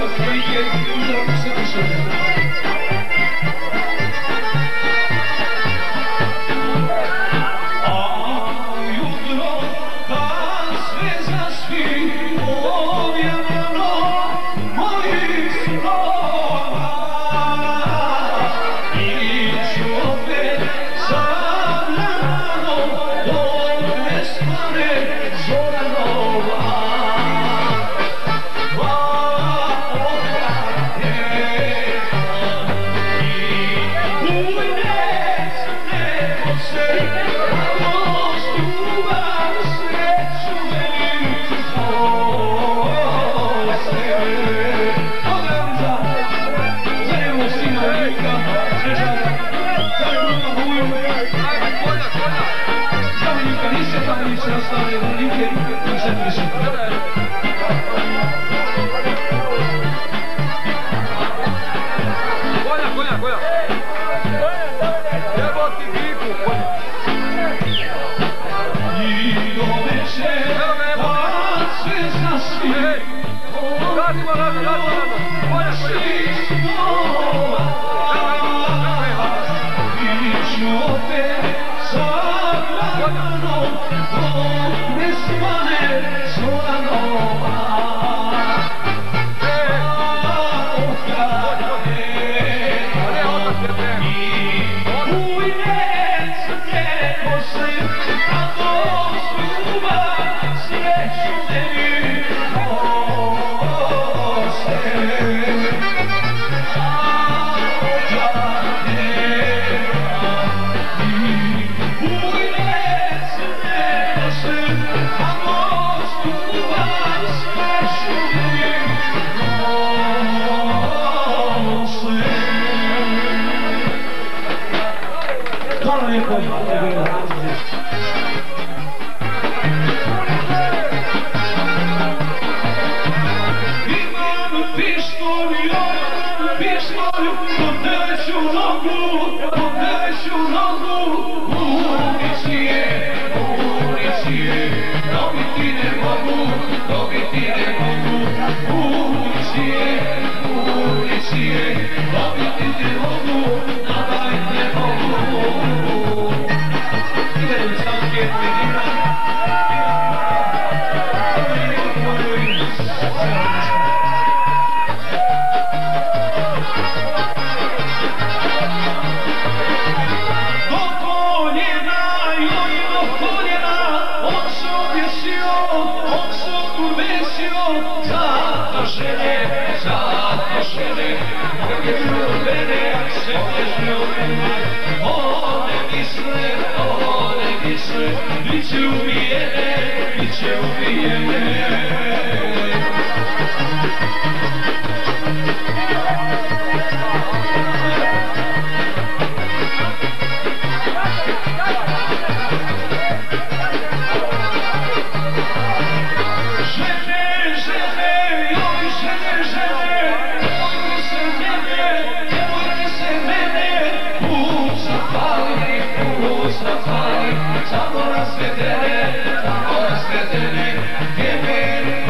Samo na svedene,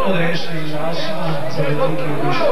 odrešenih našima za velike duše.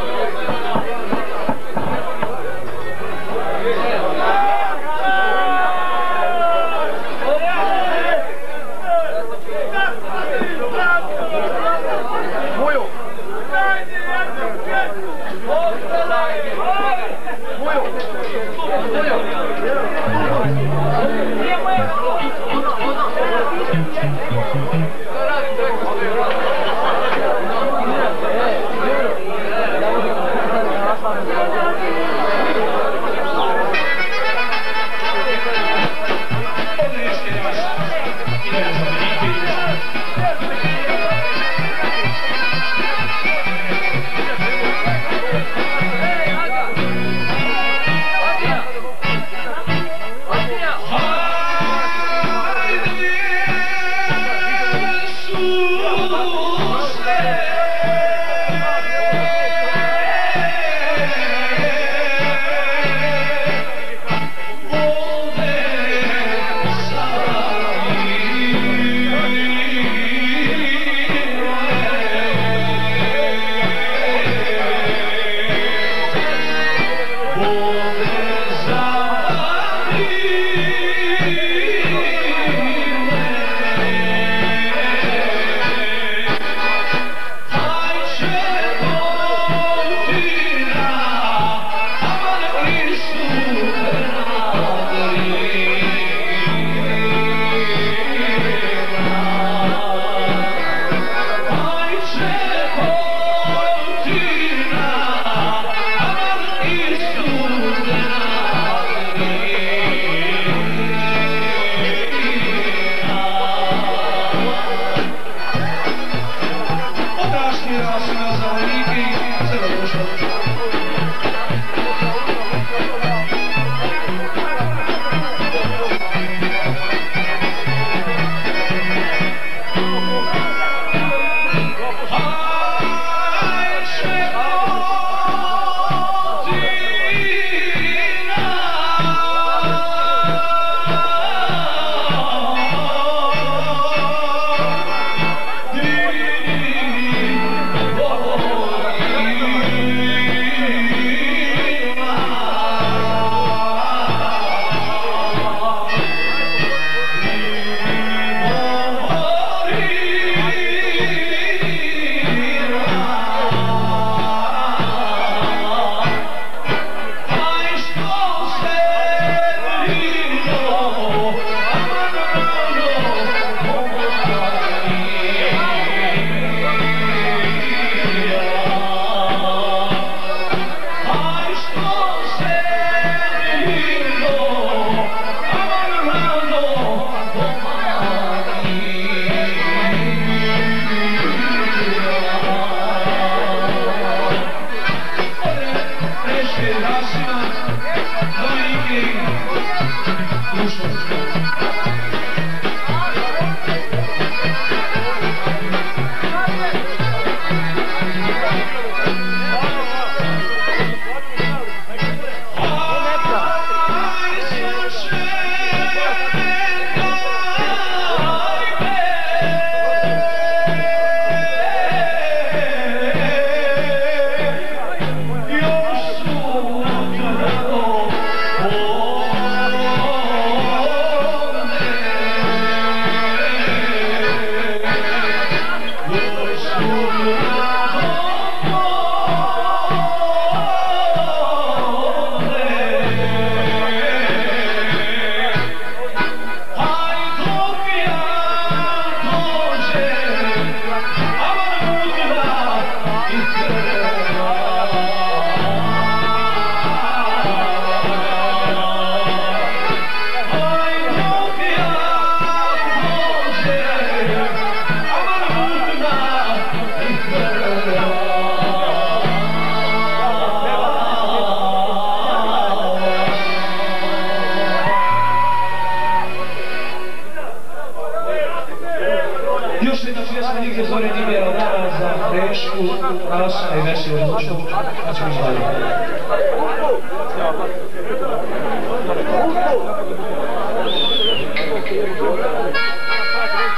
Krasna i vesela noć, pa ćemo dalje.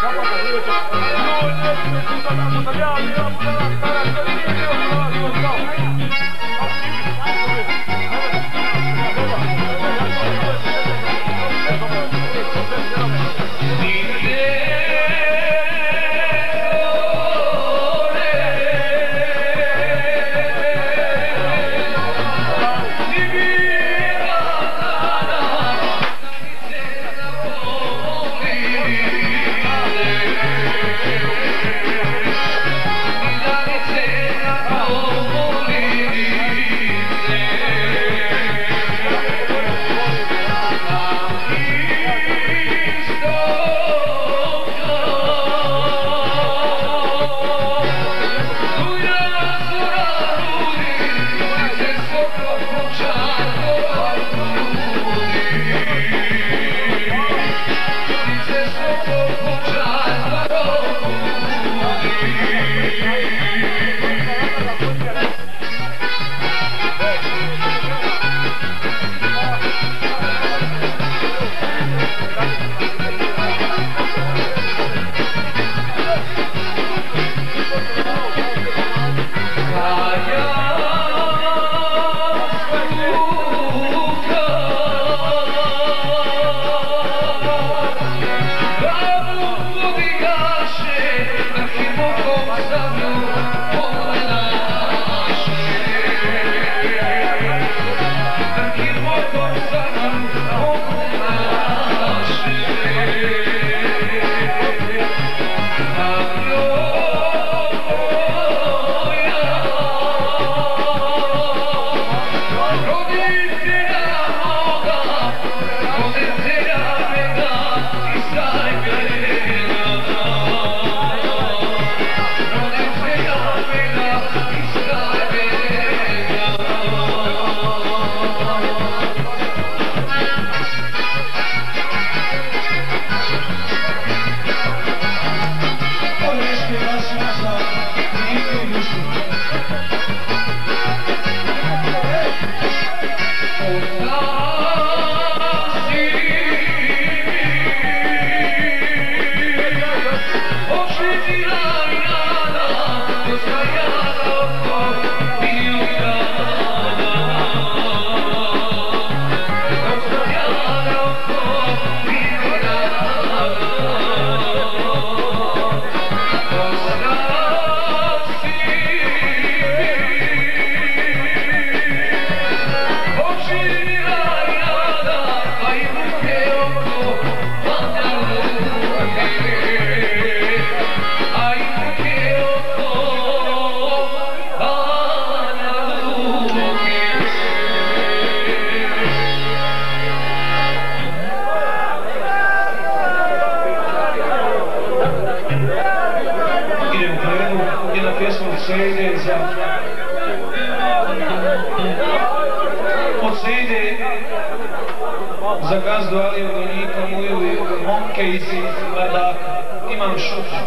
Za gazdu Aliju Donjika, moju momke iz Ladaka. Imam šutu.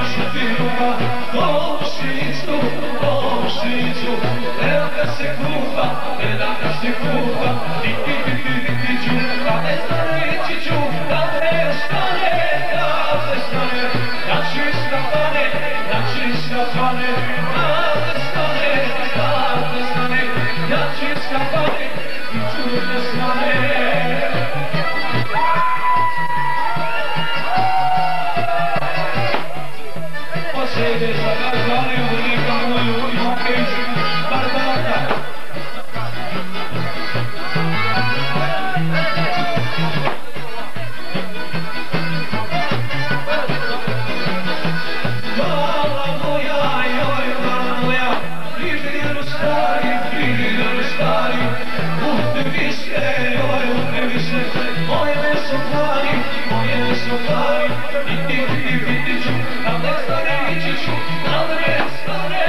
Evo kad se kruha puta, gledam da se kuta, ti ću, da ne stane, ići ću, da ne stane, da čiska pane, da čiska pane, da čiska pane, i čudne stane. Sede za gazaliju, neka moju imokejšu, bardaka. Mala moja, joj, mala moja, frižideru stari, uhte više, joj, uhte više, moje meso plani, biti ću, da ne stane, ići ću, da ne stane,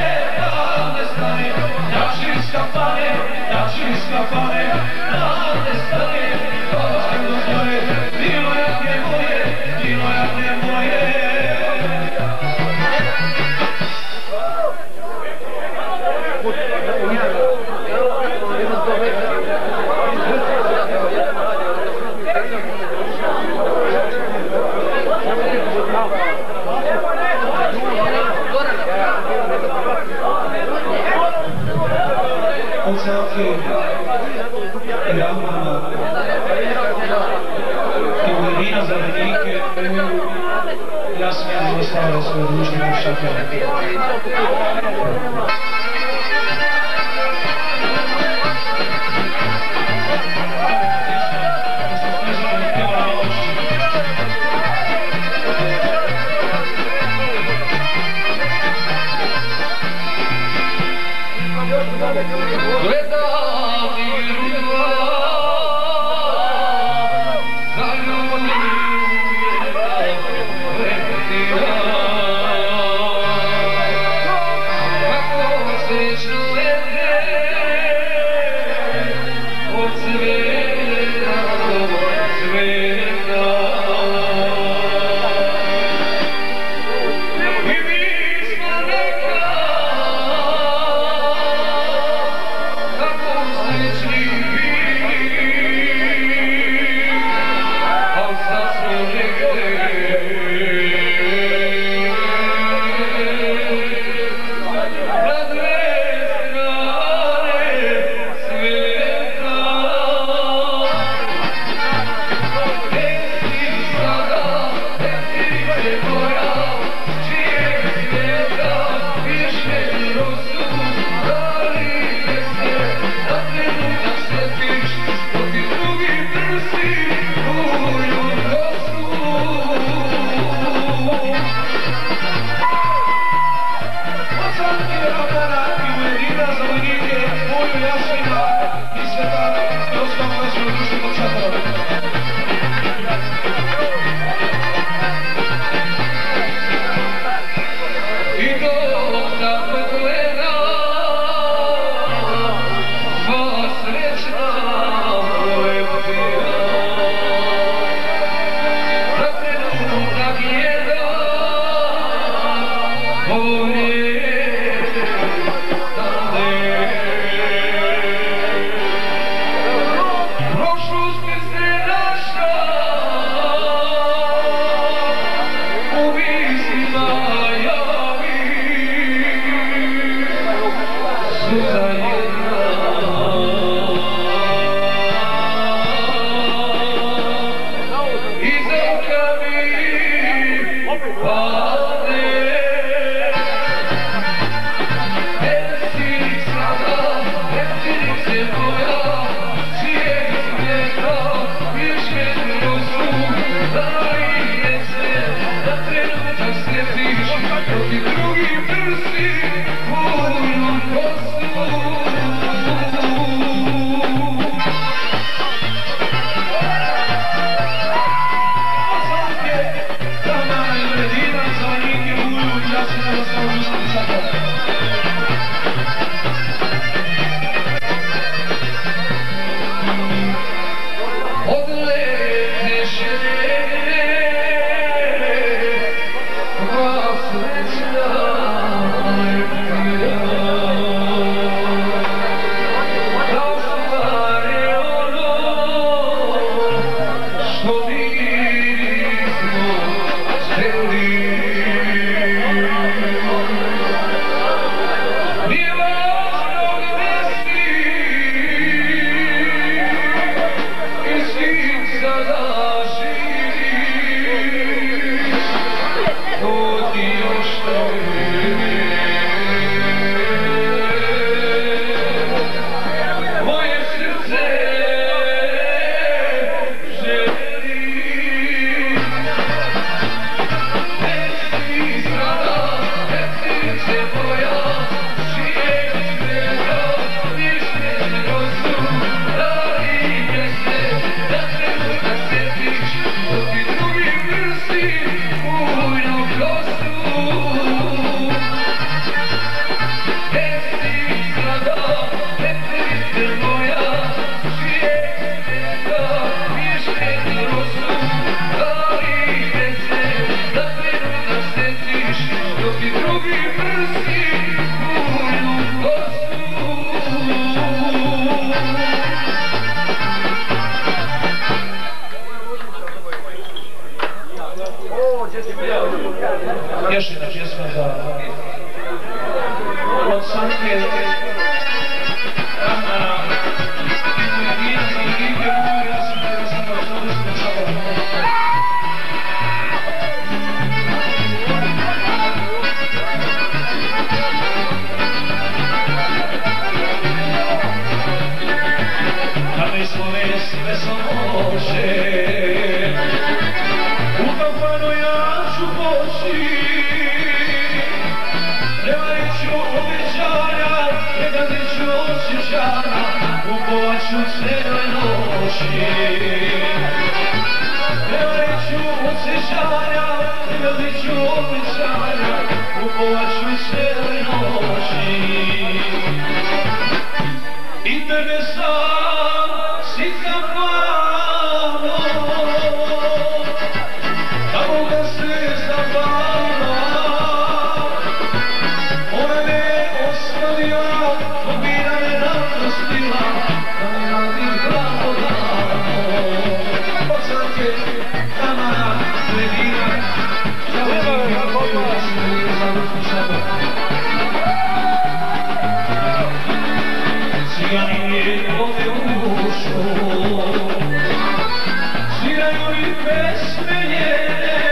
da čiska pane, da ne stane, bilo jak ne moje. Odsavke Ramana i Ujedina za Venike ja sam ja zastavio svoje dužne mušake. Za Još jedna pjesma za od Sanke Rahmana Medina za Ljublje koju ja sam kao solistni čabala. Kada smo sve može u kafanu ja ću poći, prevarit ću obećanja, pregatit ću osjećanja, kupovat ću cijele noći. Prevarit ću osjećanja, pregatit ću obećanja, kupovat ću cijele noći. I tebe sam sica palo, tamo ga se zapala. Ona me ostavila, pobira me napustila, da mi radi glavo dano. Poznate Tamara Medina, za Ljublje koju ja sam za ruku čabala. Cigani je ove ušu, sviraju mi pesme njene,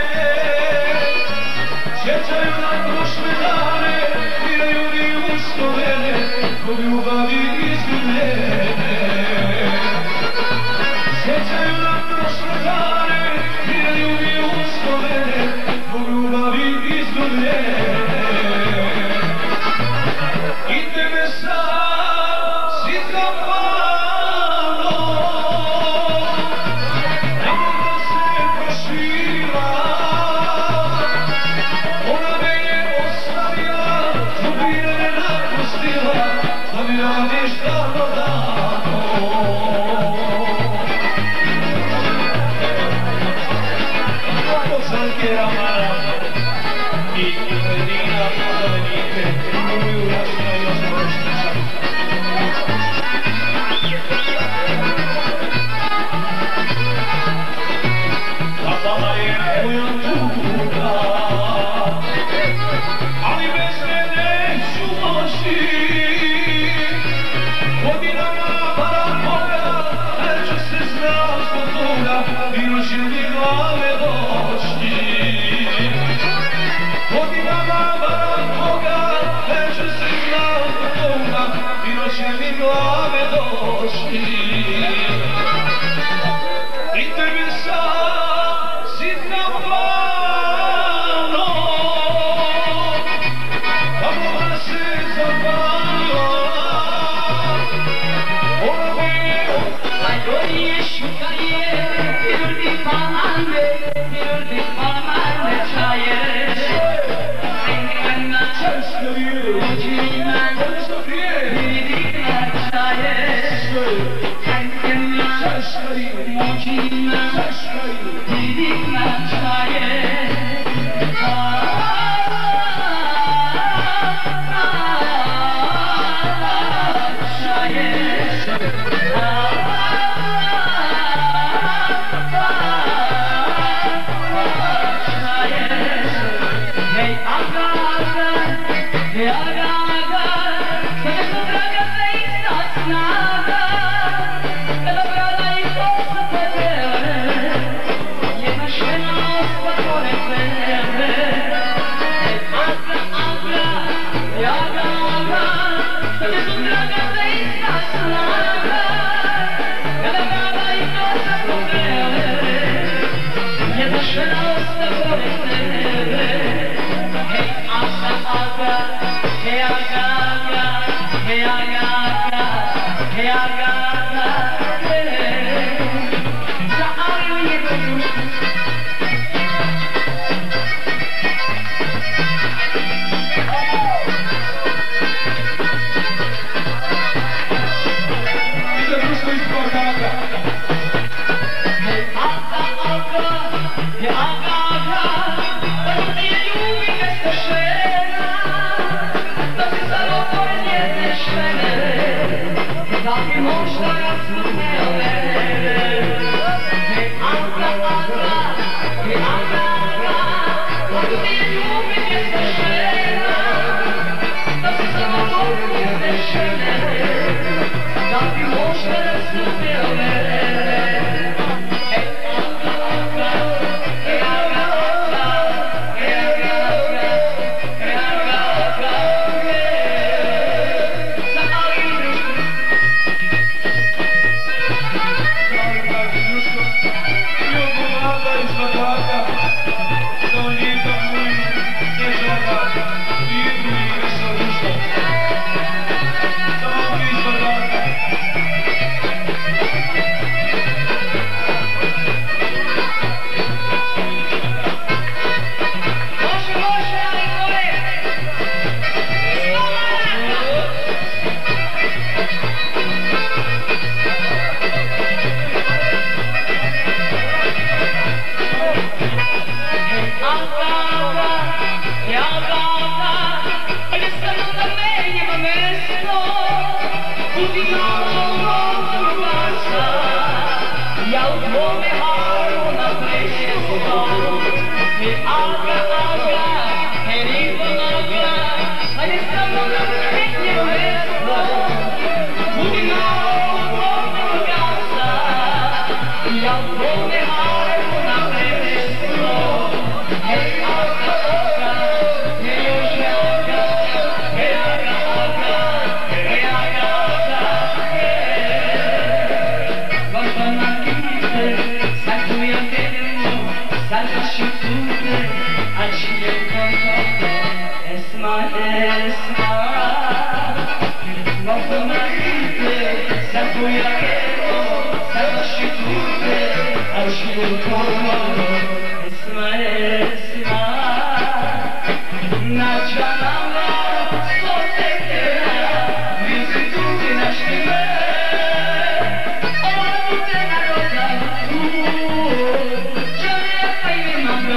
sjećaju na prošle dane, sviraju mi uspomene, zbog ljubavi izgubljene. Sjećaju na prošle dane, sviraju mi uspomene, zbog ljubavi izgubljene. I tebe sam sica palo, tamo da se prošila. Ona me je ostavila, ljubina me napustila, da mi radiš davno dano. Poznanke Ramana i Medina poznanike, koju račina i osnovišnica. Zapala je moja tuga, ali bez mene neću moći. Godinama varam Boga, neću se znat zbog toga, bilo će mi glave doći. Godinama varam Boga, neću se znat zbog toga, bilo će mi glave doći. I tebi sam sitna palo, tamo da se zapala. Ona me je Majorije šukarije, pirdi palmane, pirdi palmane čaje. Engana češtelije, uđina, viridina čaje. Engana uđina, viridina čaje.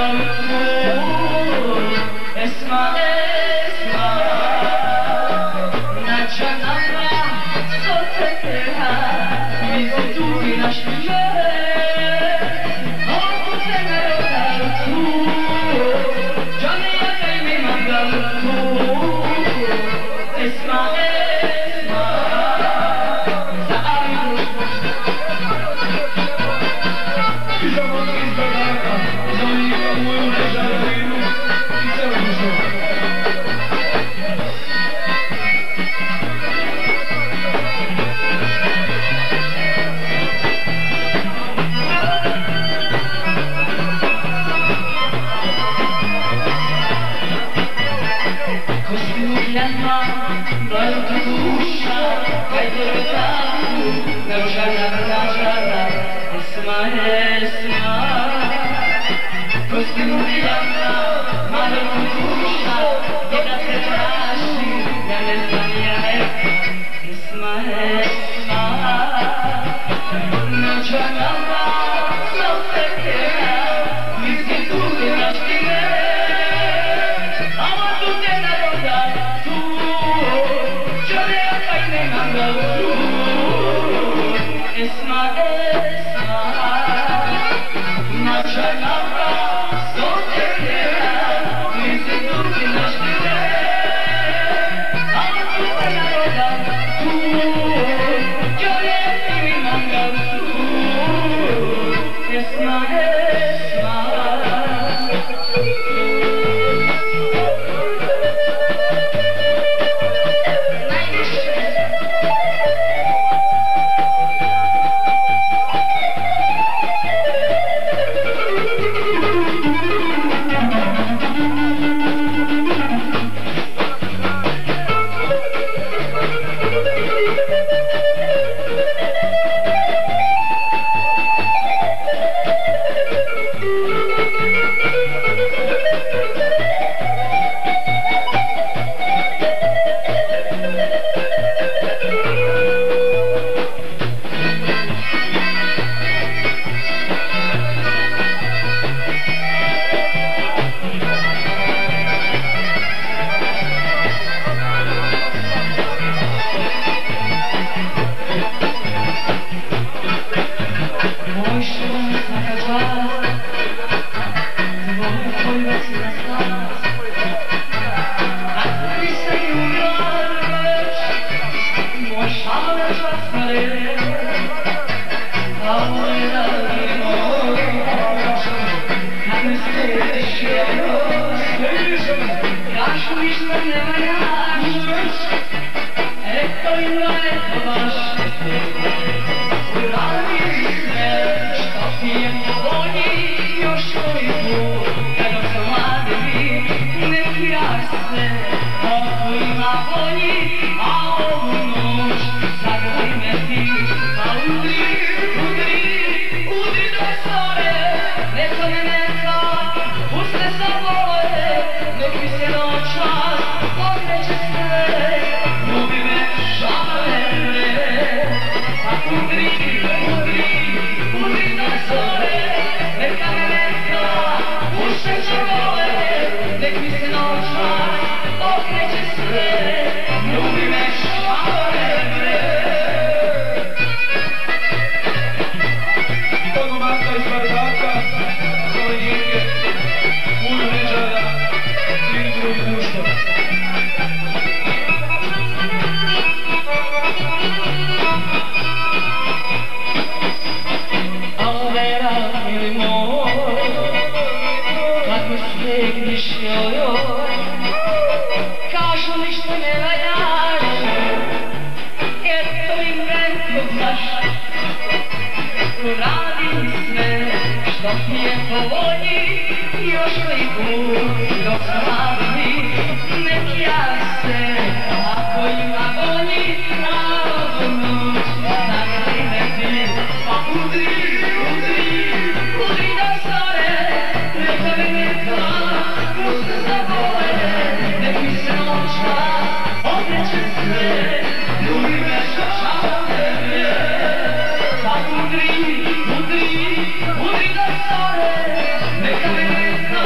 Udri da sole, neka me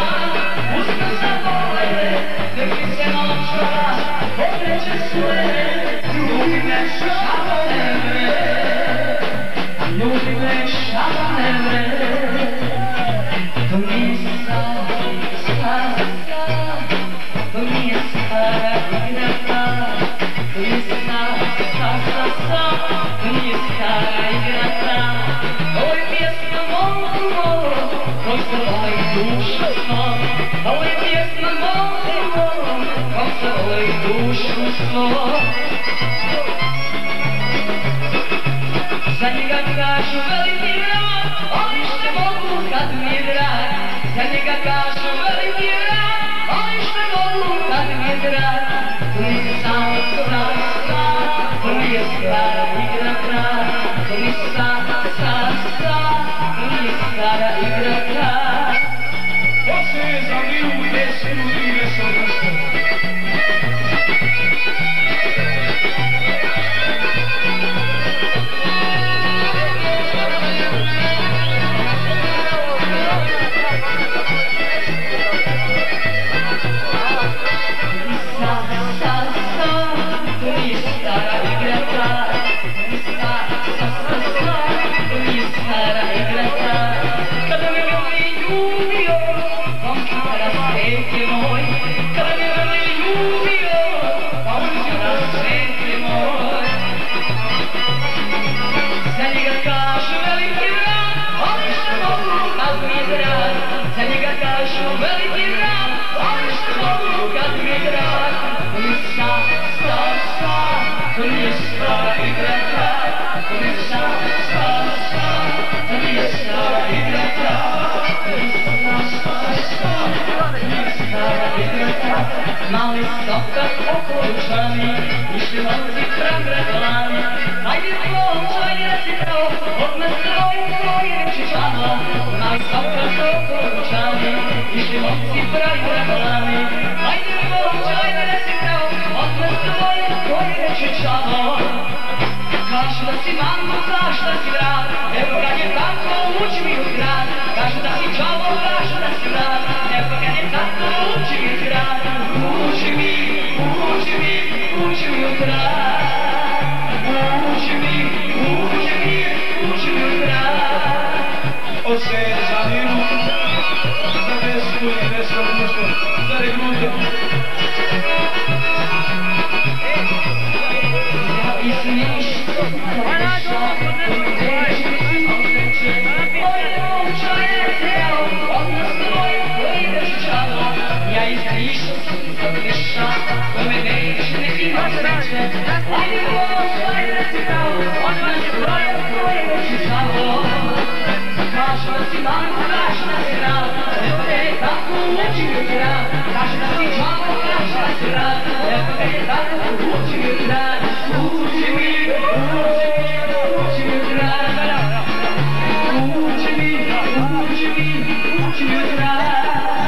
duša sva, ovo je pjesma mojim volom, kom se voli dušu sva. Za njega kažu veliki vrat, ali što mogu kad mi je drag. Za njega kažu veliki vrat, ali što mogu kad mi je drag. Tu mi se samo sta, tu mi je stara igra kraj. Tu mi se sta, tu mi je stara igra kraj. Oče za miru, desnu i nesodnostu. Mali sokak okolučani, išli lovci pram reklami. Ajde pločo, ajde reci pravo, odmah svoje reči čavo. Mali sokak okolučani, išli lovci pram reklami. Ajde pločo, ajde reci pravo, odmah svoje reči čavo. Kažu da si mango, kažu da si vrat, evo kad je tako uči mi u grad. Kažu da si čavo, kažu da si vrat, evo kad je tako uči mi u grad. Uči mi u grad. Uči mi u grad. Oče za miru, za desnu i nesodnostu, za regnutu. Ajde Bože, ajde reci pravo, odmah svoje reči čavo. Kažu da si mango, kažu da si rad, evo kad je tako uči mi u grad. Kažu da si čavo, kažu da si rad, evo kad je tako uči mi u grad. Uči mi u grad. Uči mi u grad.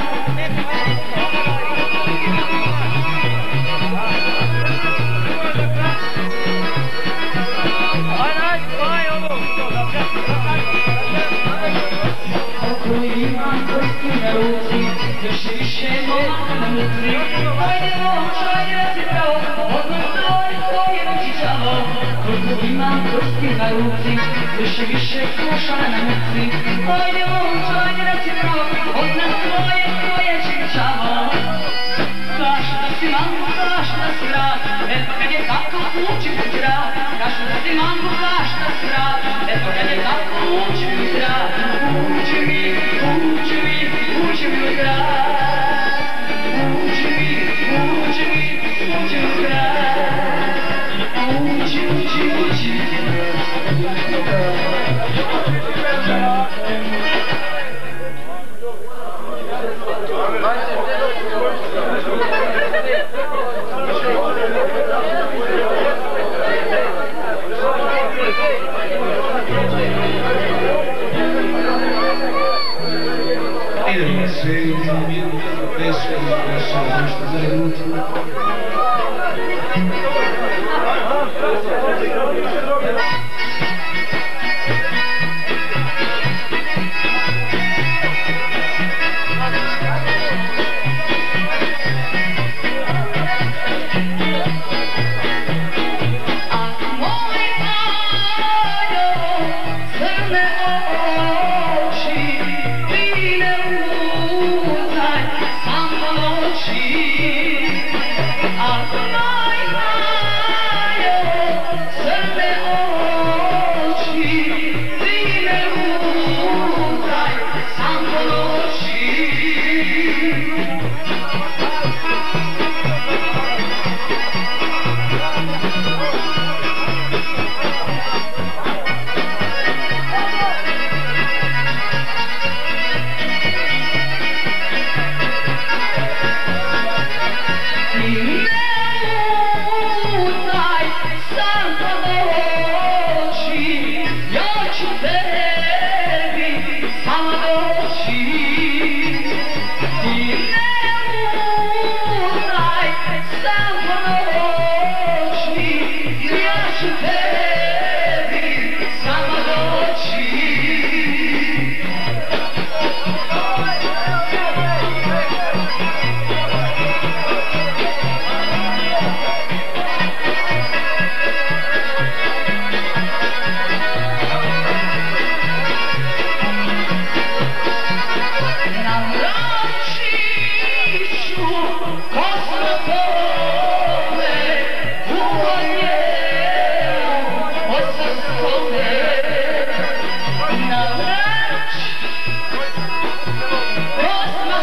Imam prsti na ruci, još više momaka na muci. Ajde moć, ajde reci pravo, odmah svoje reči čavo. Koliko imam prsti na ruci, još više koša na muci. Ajde moć, ajde reci pravo, odmah svoje reči čavo. Kažu da si mango, kažu da si vrat, eto kad je tako uči mi u grad. Kažu da si mango, kažu da si vrat, eto kad je tako uči mi u grad. Uči mi u grad. Uči mi u grad. Uči. Idemo sve u miru, desnu i nesodnostu, za regnutu. Sam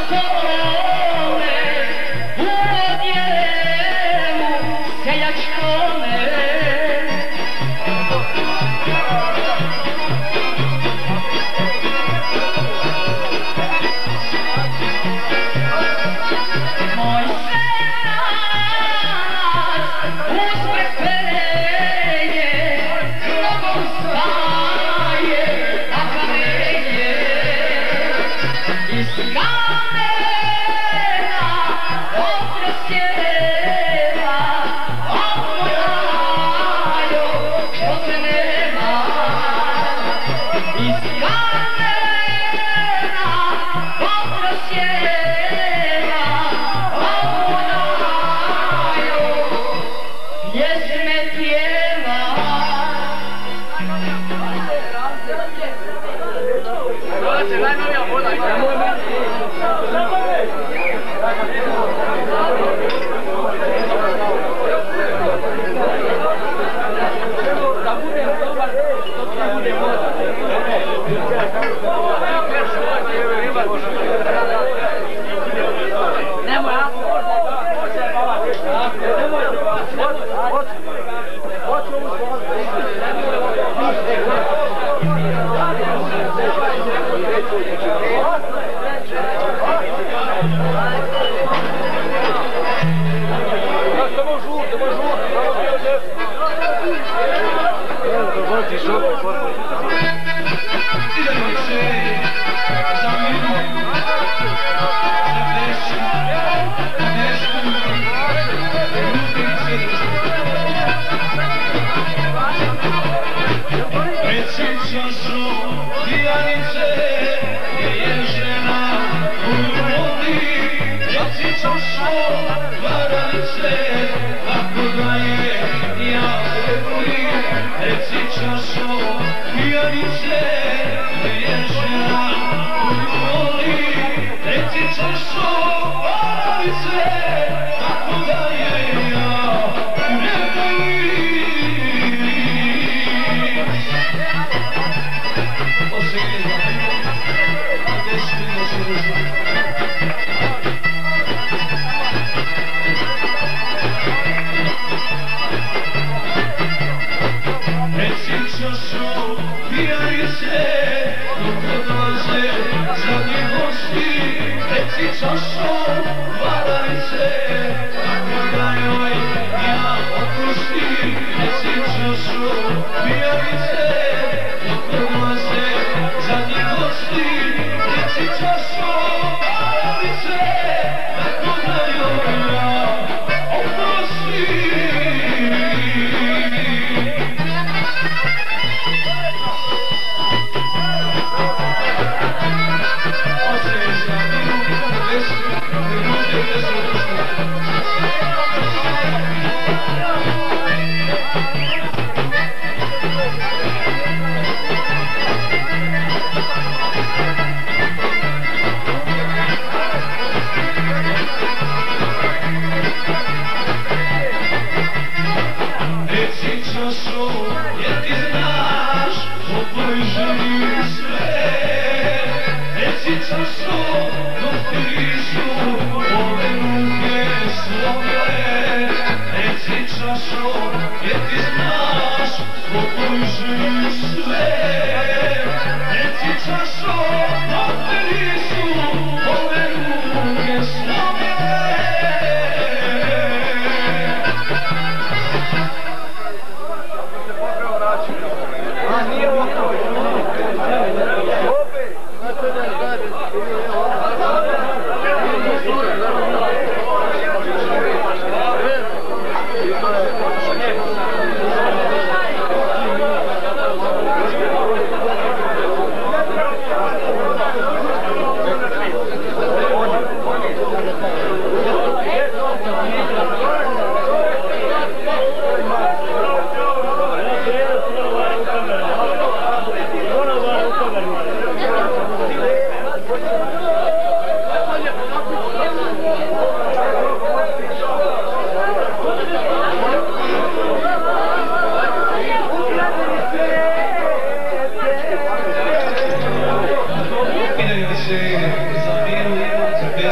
Za miru, za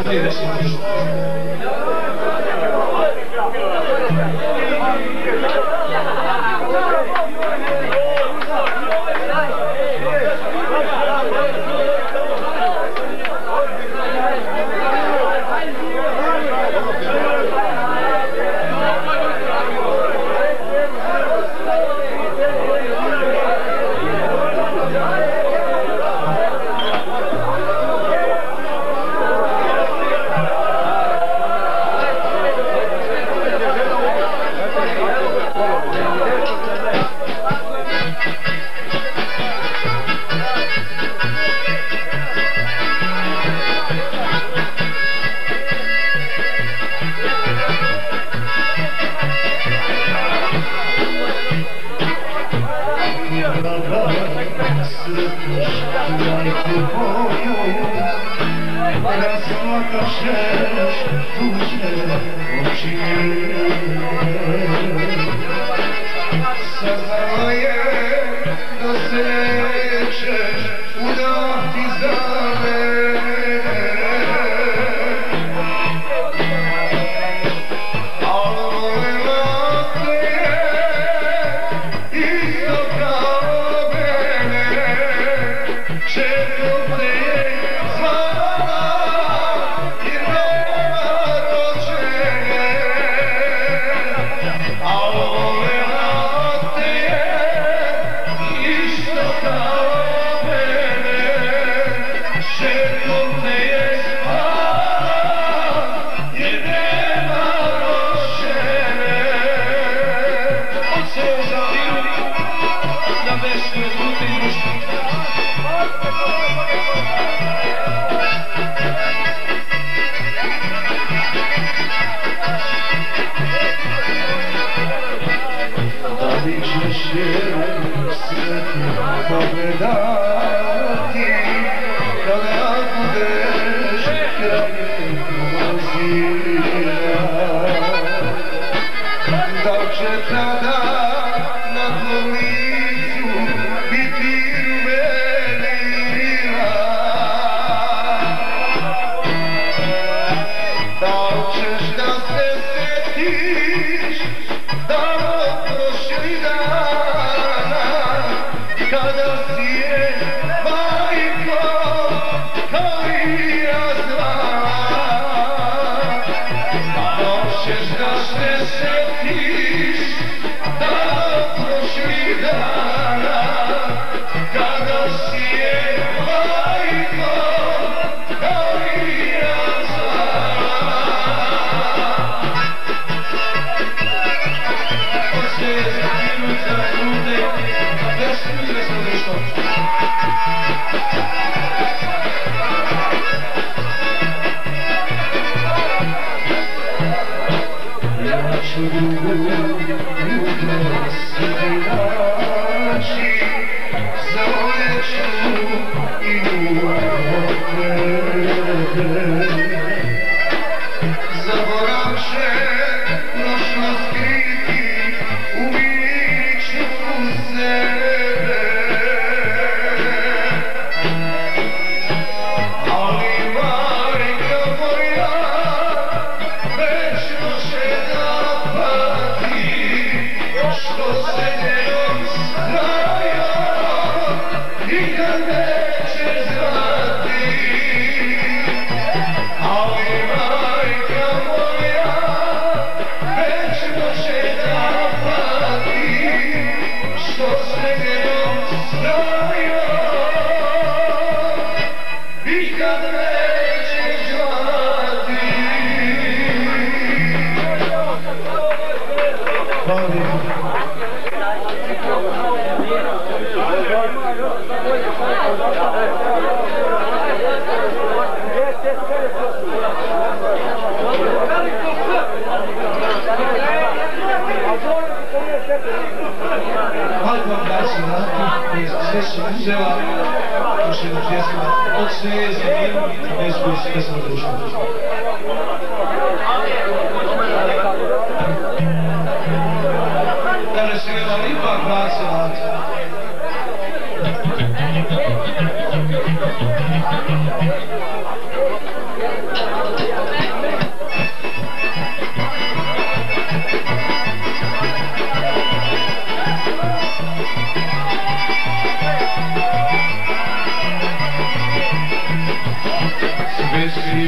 šta je desilo društvo.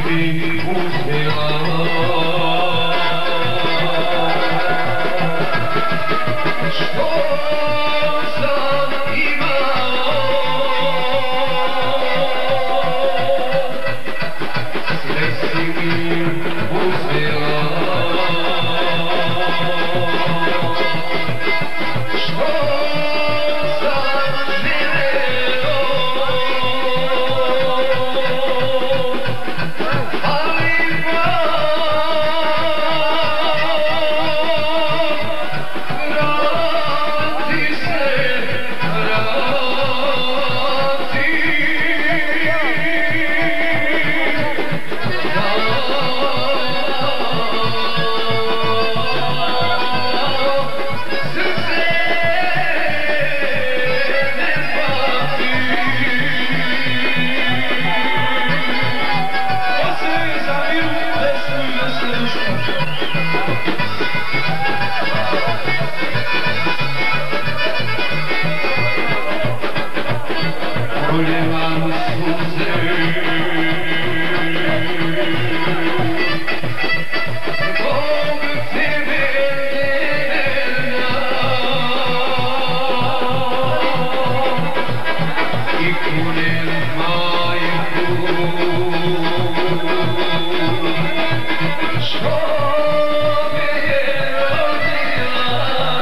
mi uspjela. Što sam imao, sve si mi uzela. Što sam želeo, ali vrati se, vrati. Srce ne pati. Poslije za miru, desnu i desnu dušu. Proljevam suze zbog tebe i kunem majku što me je rodila.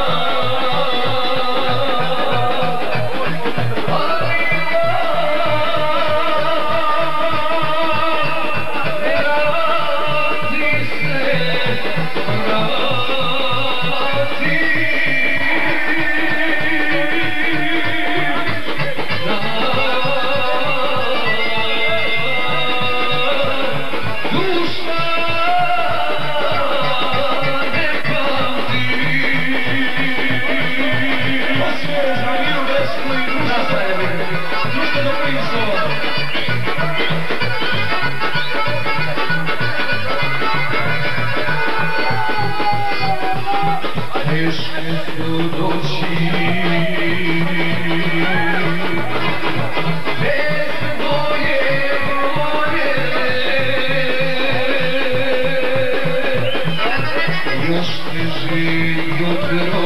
Poslije za miru, desnu i dušu. Društveno pristava. Teške su doći bez moje volje, još teže jutro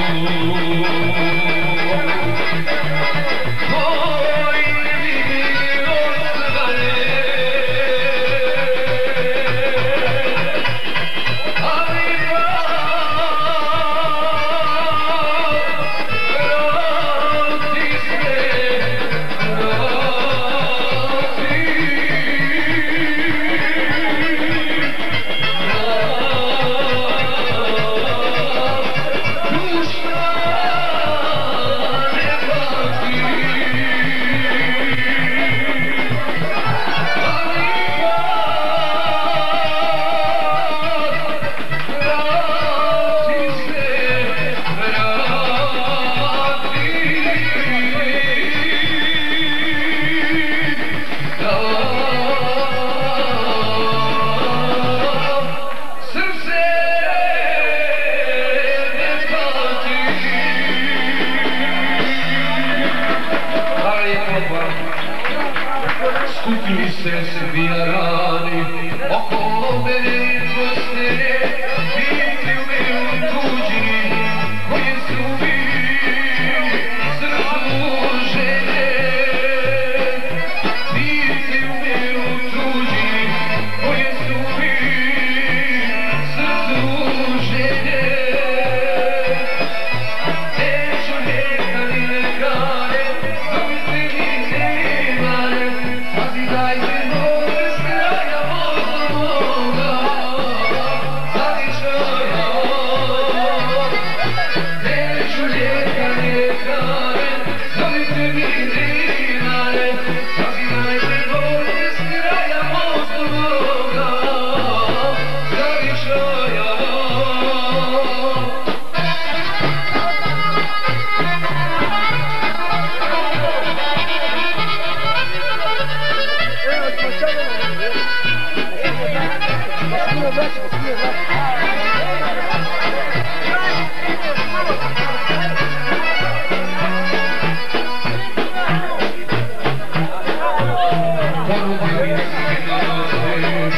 tvoj mi osvane. Ali vrati se, skupili se svi rani oko mene poslije, biti u miru tuđi koji su bili srcu žene. Biti u miru tuđi koji su bili srcu žene. Neću nekad i nekane, zamisli mi zemljane, sazidajte noge s kraja moga, zavičaja. Neću nekad i nekane, zamisli mi zemljane, sazidajte noge s kraja moga, zavičaja. Ponudi mi se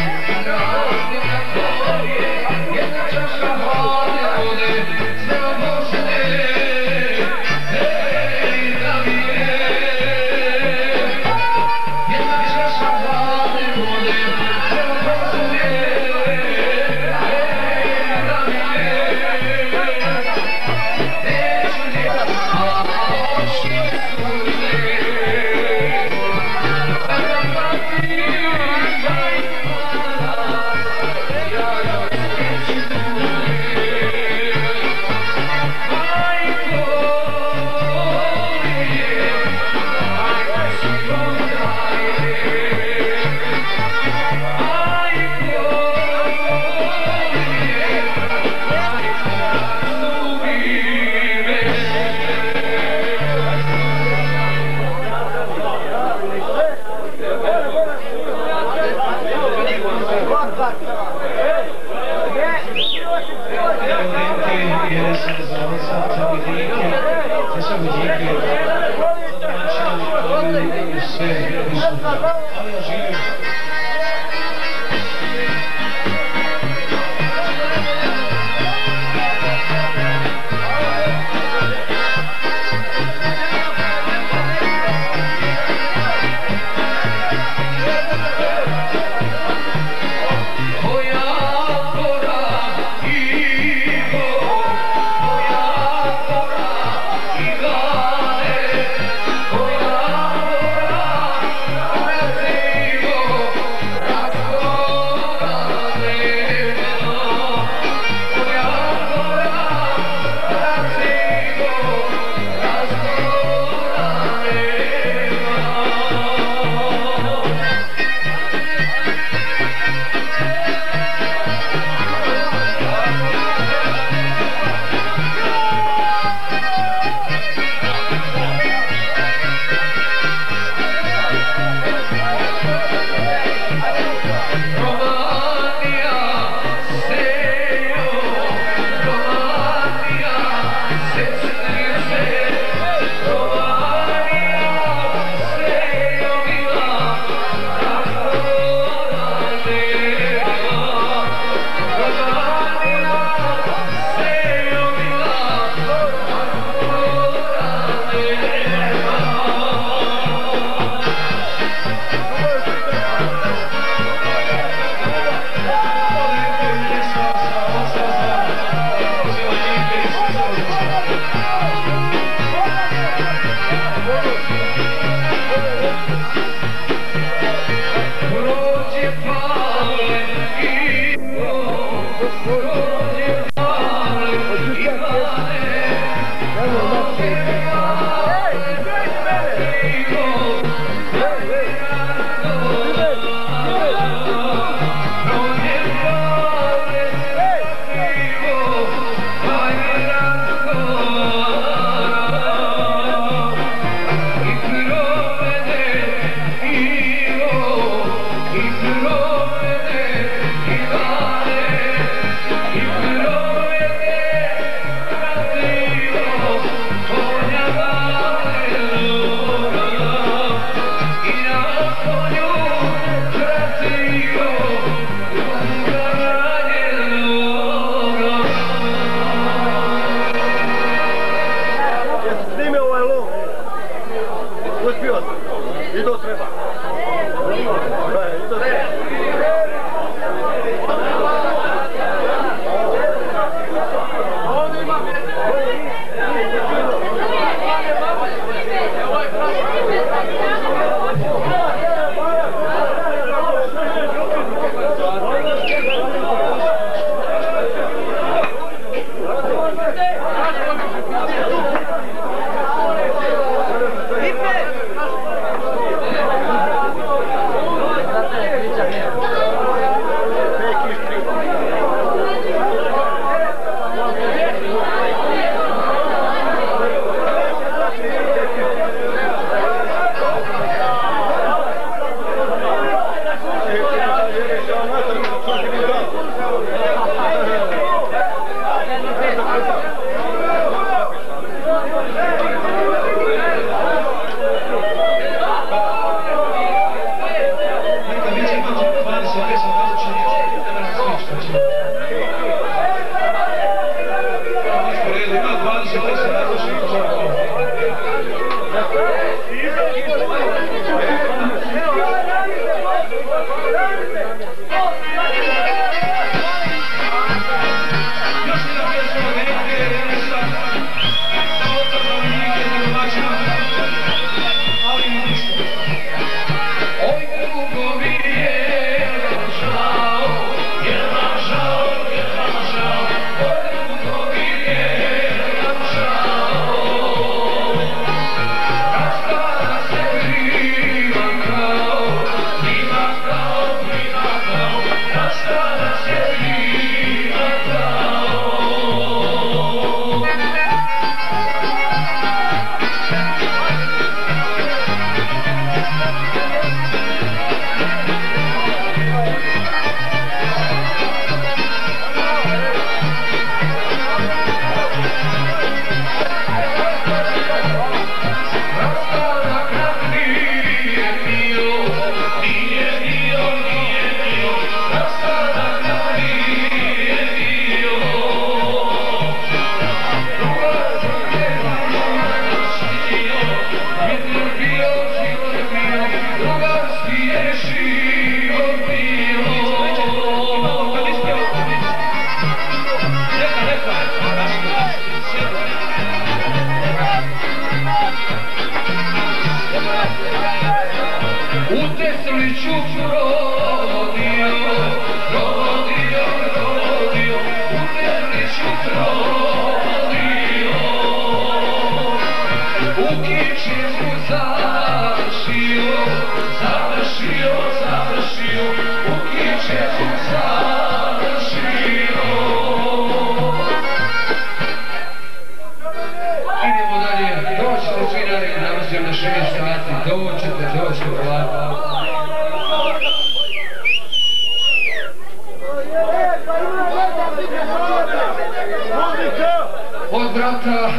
Od brata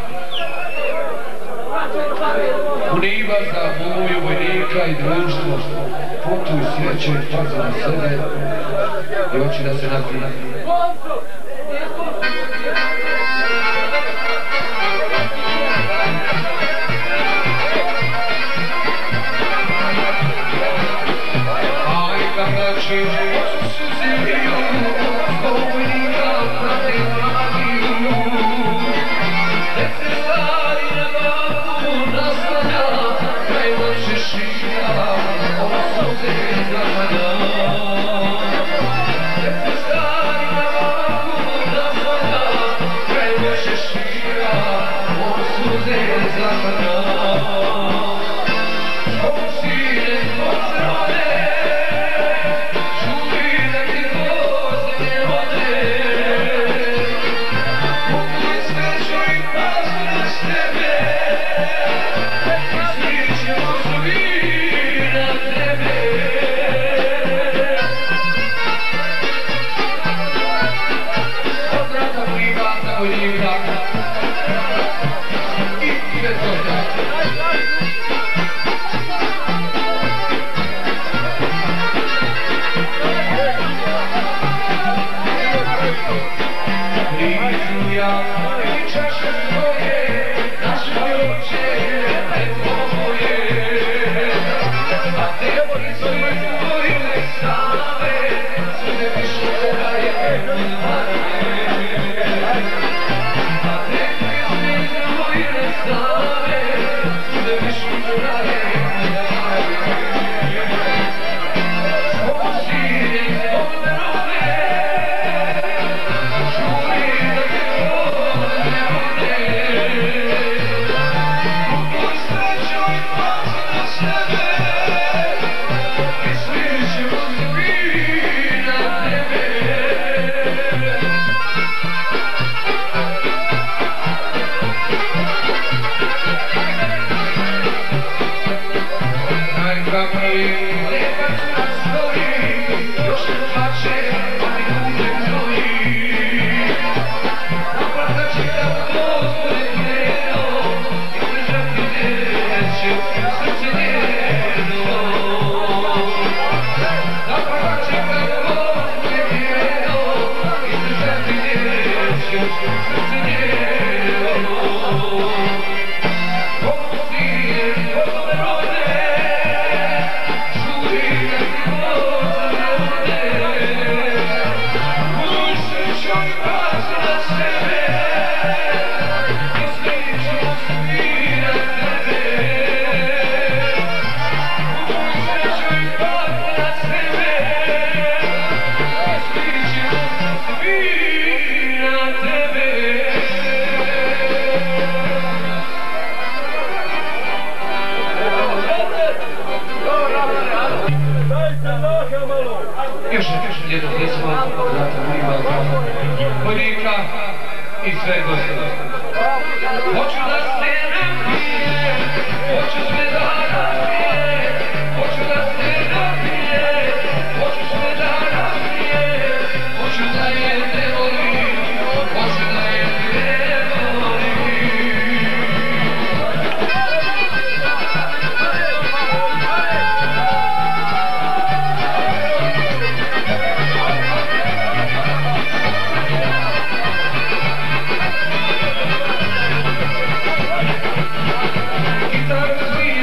Univa za moju vojnika i društvo, putuj sreće i pazi na sebe i hoće da se napije. Aj kada će su zemlju, zbog vojnika prati magiju, gde se stari na baku naslanja, najloče šira, ovo suze zapada. Gde se stari na baku naslanja, najloče šira, ovo suze zapada. Zbog sine, zbog zrode, čuj da ti voze ne vode. Putuj srećo i pazi na sebe, i svi ćemo svi na tebe. Od brata privata vojnika i Svetolja. Blizu ja i čaše svoje, naše oče ne tvoje, a te su izvojile stave, sude više daje manje. A te su izvojile stave, sude više daje manje. Zbog sine, zbog narode, još jedno pjesma od brata Univa, vojnika i sve gospode. Hoću da se napijem, hoću sve da napijem, hoću da se napijem, hoću sve da napijem, hoću da je ne volim, hoću da je ne volim. Guitarra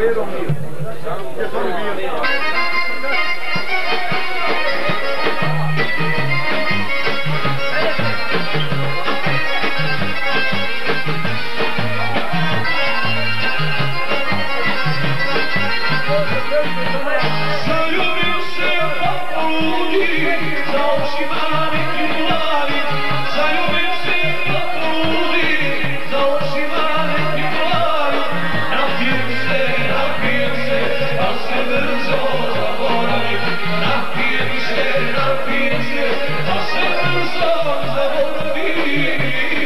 Perom bio. Gdje su oni bili? Zaljubim se pa poludi, za očima neki mladi. Zaljubim se pa poludi, za očima neki mladi. Napijem se, pa se brzo zaboravim. Napijem se, pa se brzo zaboravim.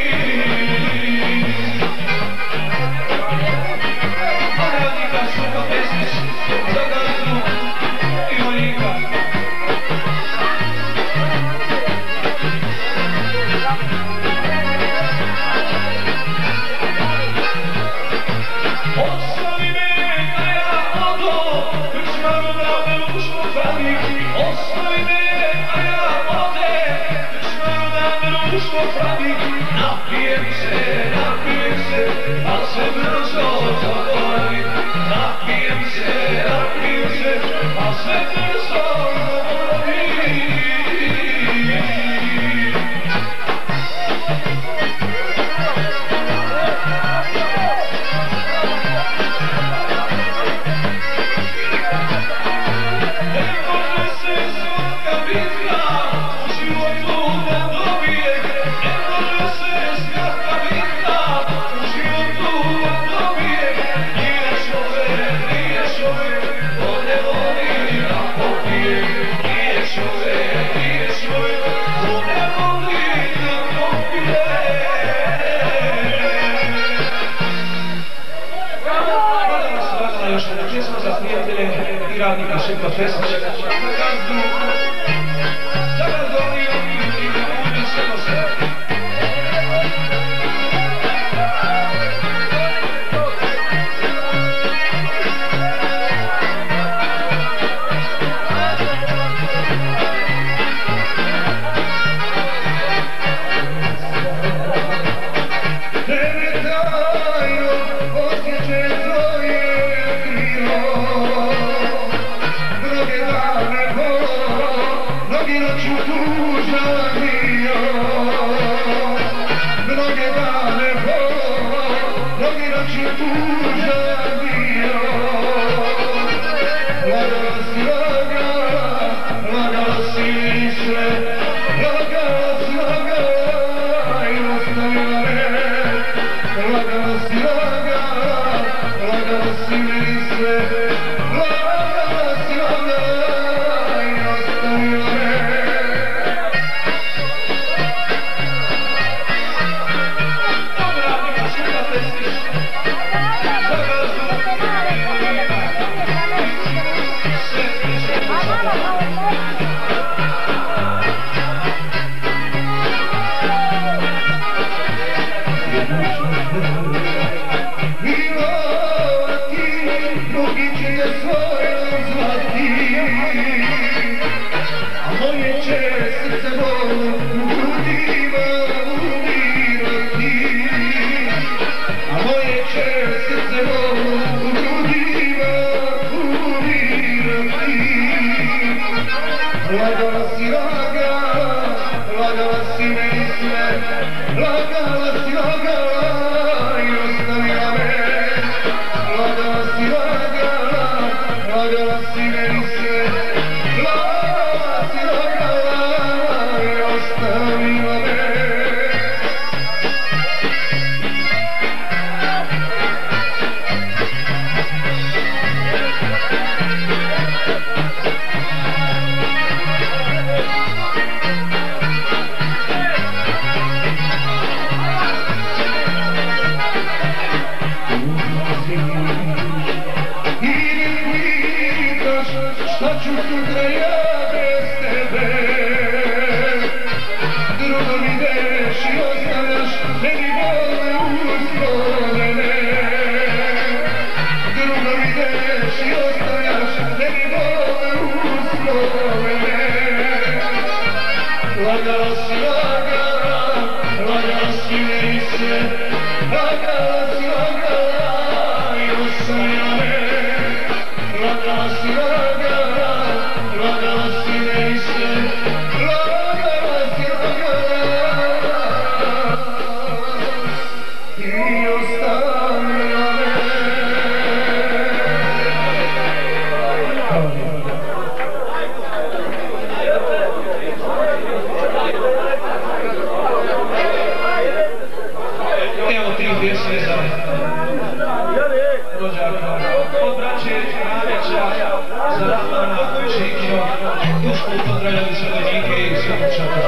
Radnika suka pesniš, za gazdu i vojnika. Ostavi me da ja odo, krčmaru da me ružno pravi. Ostavi me da ja ode, krčmaru da me ružno pravi. Napijem se, pa se brzo zaboravim. Napijem se, pa se brzo zaboravim. Ne može se svaka bitka u životu da dobije. Ne može se svaka bitka u životu da dobije. Nije čovek, ko ne voli da popije. Nije čovek, ko ne voli da popije. Hvala vas svakala još jedna pjesma za prijatelje i radnika Šepa Pesnića. Za gazdu oni i ljudi se nose. Tebe tajno osjeće tvoje krio. Mnoge dane mnogi noću tužan bio. Mnoge dane mnogi noću tužan bio. Lagala si sve, lagala i ostavila me. Lagala si meni sve, lagala i ostavila me. Radnika Šepa Pesnić. Za gazdu i vojnika. Sve piše po Milova ti, drugi će je svojom zvati. A moje će srce bolno u grudima umirati. A moje će srce bolno u grudima umirati. Lagala si meni sve, lagala i ostavila me. Lagala si meni sve, lagala i ostavila me. Šta ću sutra ja bez tebe? Drugo mi ideš i ostavljaš meni bolne uspomene. Drugo mi ideš i ostavljaš meni bolne uspomene. Lagala si meni sve, lagala i ostavila me. rođaka, od braće Radeća, Zdravana, Čekino, usput pozdravljali se vojnike i Sjepučaka.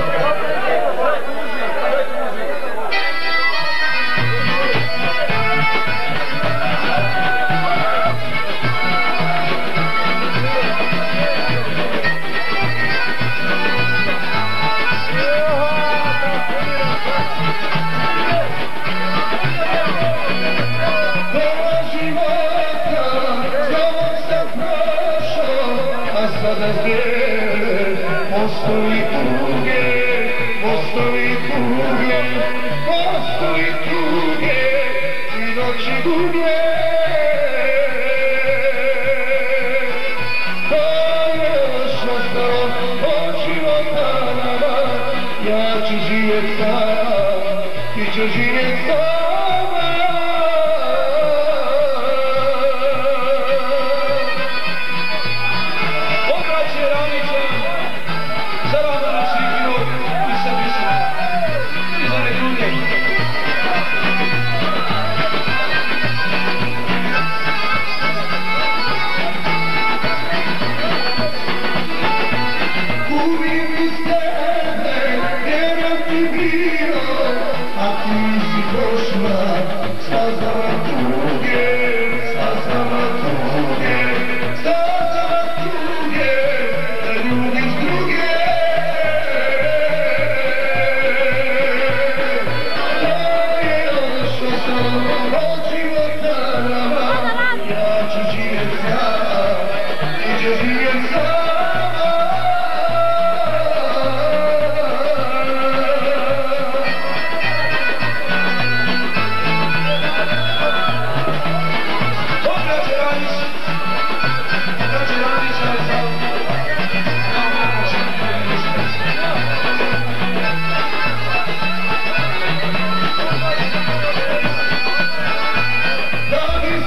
Mostovi tuge i noći duge. Pa još ostalo od života nama, ja ću živjet sam, ti ću živjet sama. Obraće Ramića, za Ramana Čekino i sa Bisera. I za nekruge. Uvijek iz tebe, vjerujem ti bio, a ti si došla, stazama tuge, stazama tuge, stazama tuge, da ljubiš druge. To je još ostalo od života nama, ja ću živjet sam, ti ćeš živjet sama. Obraće Ramića, ali za Ramana Čekino i Bisera. Dragi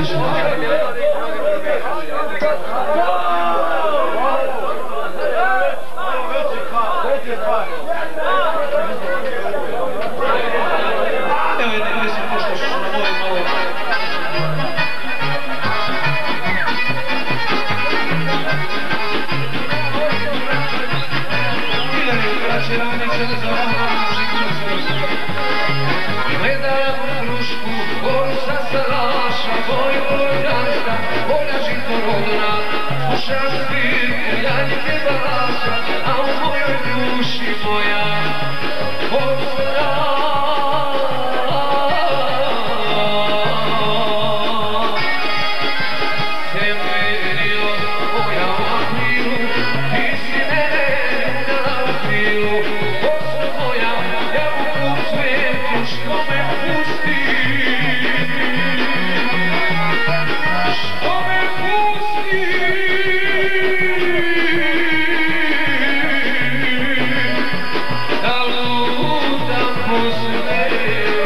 više. Evo jedne pjesme, pošto su na mojim malo... Gledam u krušku, goru sa salaša, boju organska, bolja žitorodna. Slušam svirku, janjike balaša, a u mojoj duši moja ostara. Semerio, moja u aprilu, ti si mene ljubila u krilu. Osno moja, jabuku u cvijetu, što me pusti. Što me pusti. Da lutam po svetu.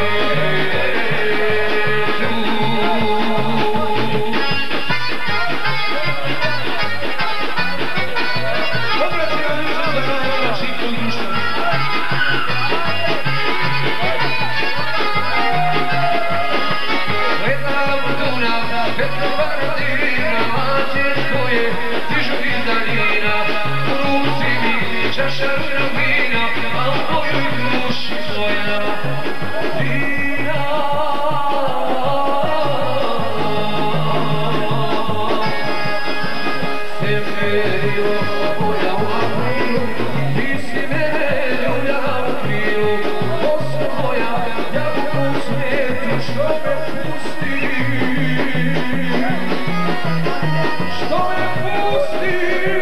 Gledam Dunav, Petro Bardina, mađe tvoje stižu iz daljina. U ruci mi čaša ružnog vina, a u mojoj duši svoja vina. Semerio, moja u aprilu, ti si mene ljubila u krilu. Osno moja, jabuku u svijetu, što me pusti. Što me pusti.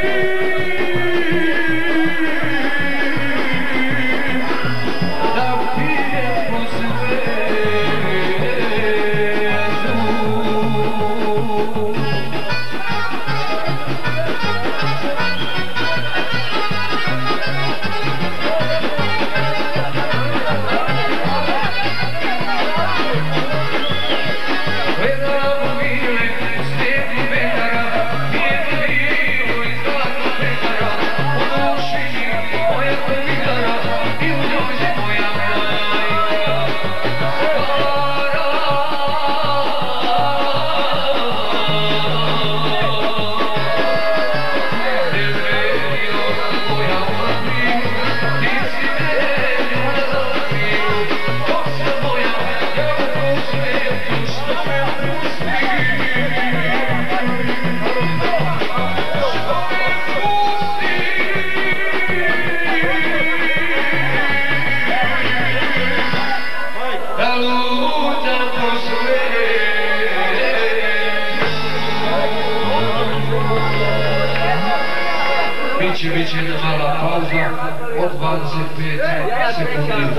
Da pijem po svetu. Gledam u vile, u snijegu metara, nijedno vino iz zlatnog pekara. U duši mi moja komidara i u njoj je moja majka stara. Semerio, moja u aprilu, ti si mene ljubila u krilu. Osno moja, jabuku u svijetu, što me pusti. Što me pusti. Da lutam po svetu. Biće jedna mala pauza od 25 sekundi.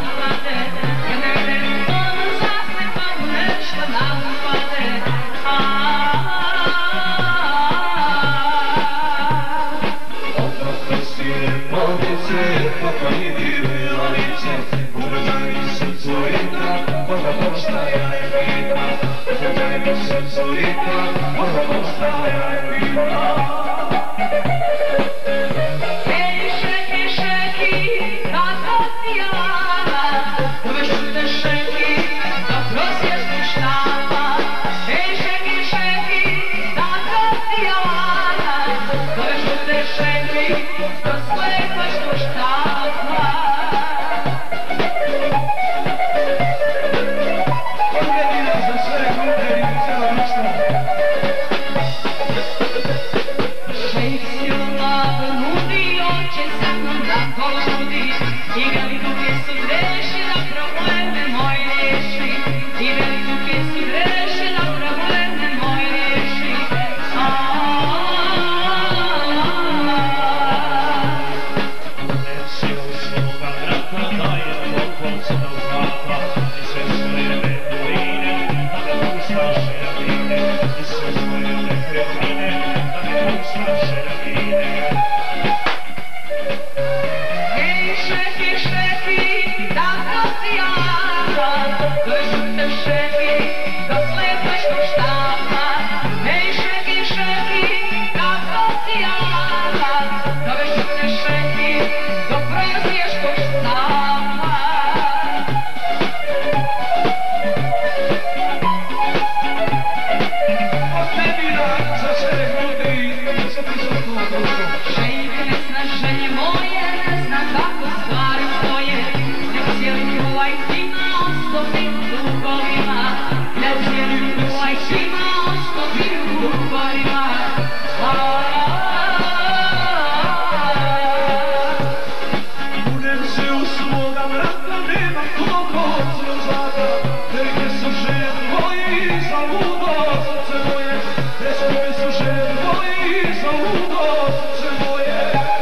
Nešto nam upade, do slepaš ko štapa. Medina za sve grupe i cijelo društvo. Šejk silna nudi, oče sa mnom da poludi. Igrali duke su dreši, da probleme moj riješi. Igrali duke su dreši, da probleme moj riješi. Unesi u svoga vrata, daje poklocno zlata i sve svoje nekretnine, da ne puštaš ravine. I sve svoje nekretnine, da ne puštaš ravine. Hej, šeki, šeki, tako si jaka, držite šeki, do slepaš ko štapa. Hej, šeki, šeki, tako si jaka, držite šeki, do proziješ ko štapa. Od Medina za sve grupe i cijelo društvo. Šejk ne zna želje moje, ne zna kako stvari stoje. Ne cijeli ovaj tima ostopi u dugovima. Ne cijeli ovaj tima ostopi u dugovima. Kunem se u svoga vrata, nema koliko odsno zlata. Velike su želje tvoje i za ludo srce moje. Preskupe su želje tvoje i za ludo srce moje.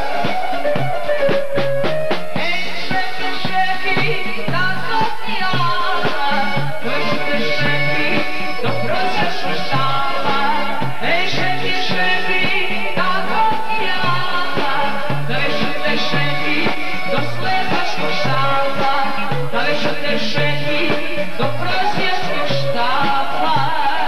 Hej, šeki, šeki, tako si jaka, držite šeki, do proziješ ko štapa. Hej, šeki, šeki, tako si jaka, držite šeki, do slepaš ko štapa. Držite šeki, do proziješ ko štapa.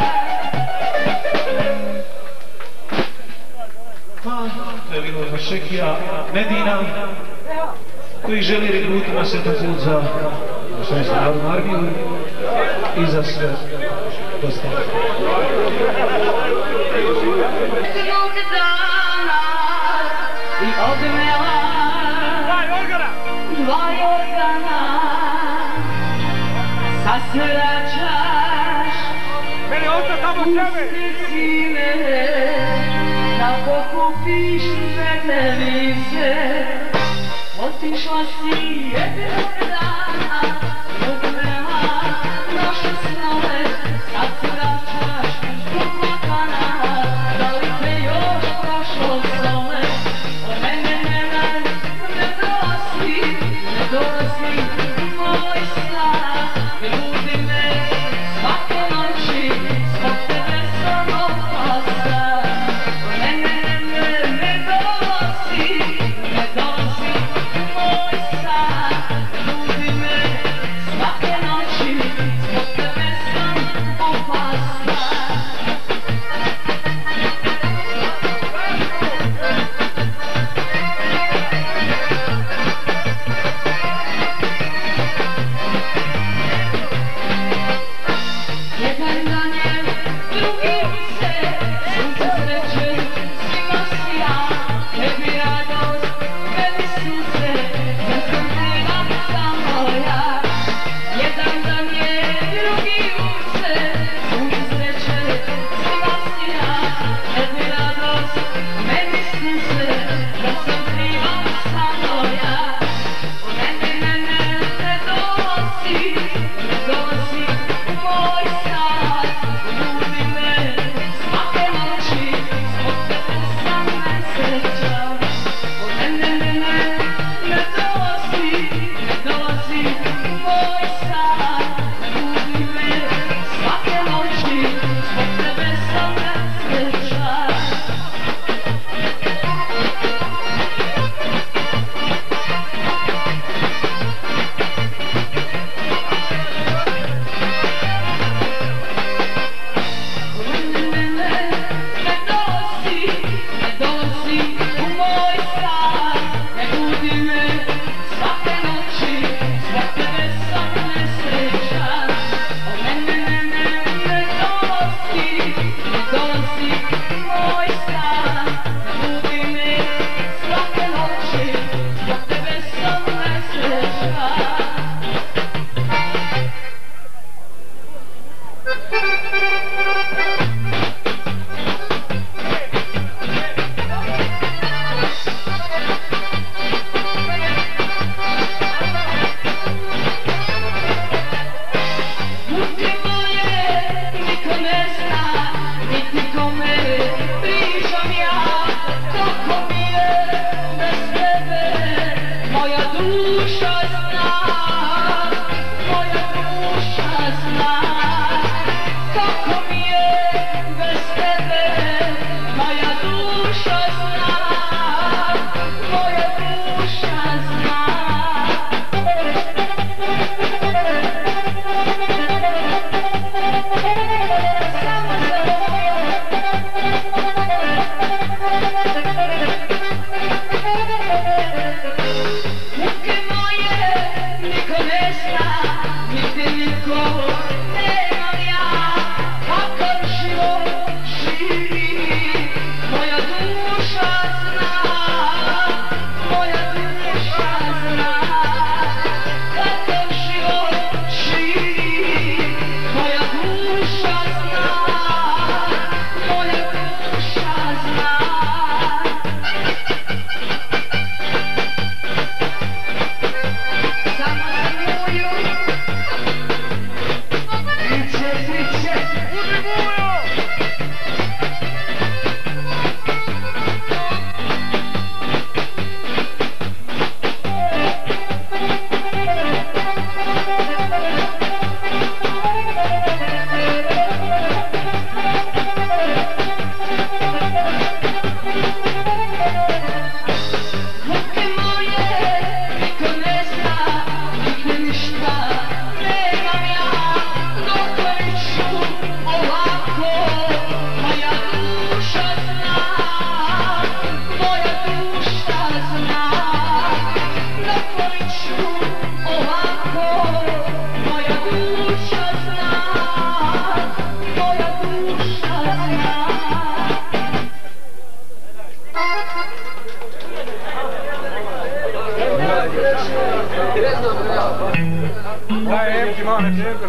To je bilo za Šekija Medina, koji želi regrutima Sveti put za Švedsku narodnu armiju i za sve ostale. Jednog dana i odmela dva organa, sasrećaš usticine, da pokupiš medenice. Otišla si jednog dana, odmela naše snove, sad se vraćaš uplakana. Da li te još prošlo zove? Od mene ne dolazi moj san. Ljudi me svake noći, zbog tebe sam opasan. Od mene ne dolazi moj san.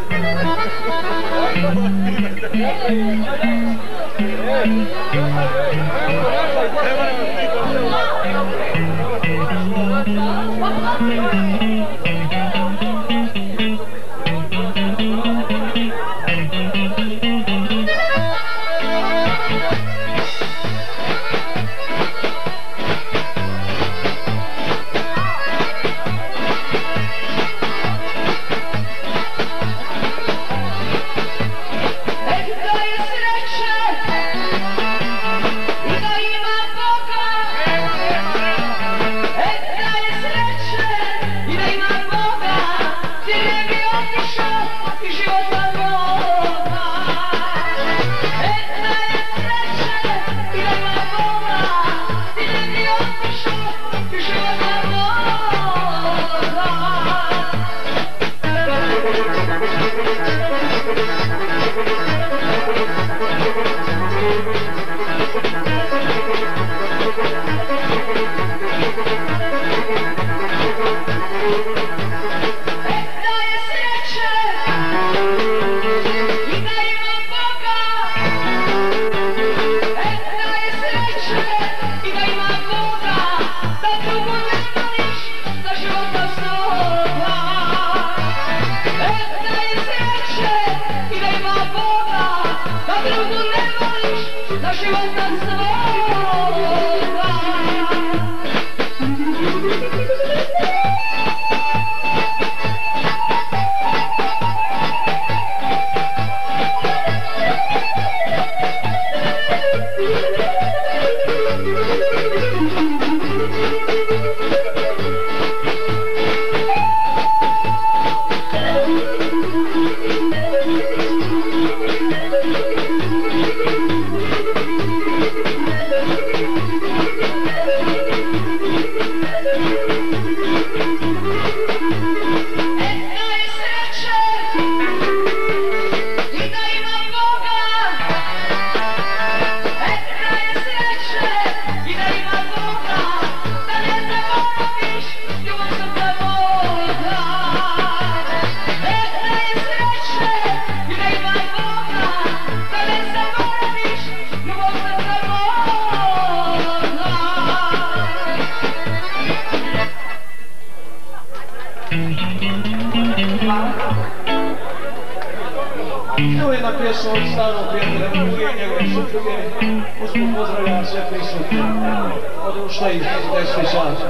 Evo jedna pjesma od starog prijatelja Muge i njegove supruge. Usput pozdravljam sve prisutne. Od ušla i desni sat.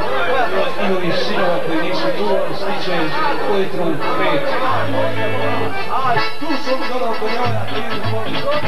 I ovih sinova koji nisu tu, stiče ujutru 5. A tu su dodao konjona, koji idu pođu.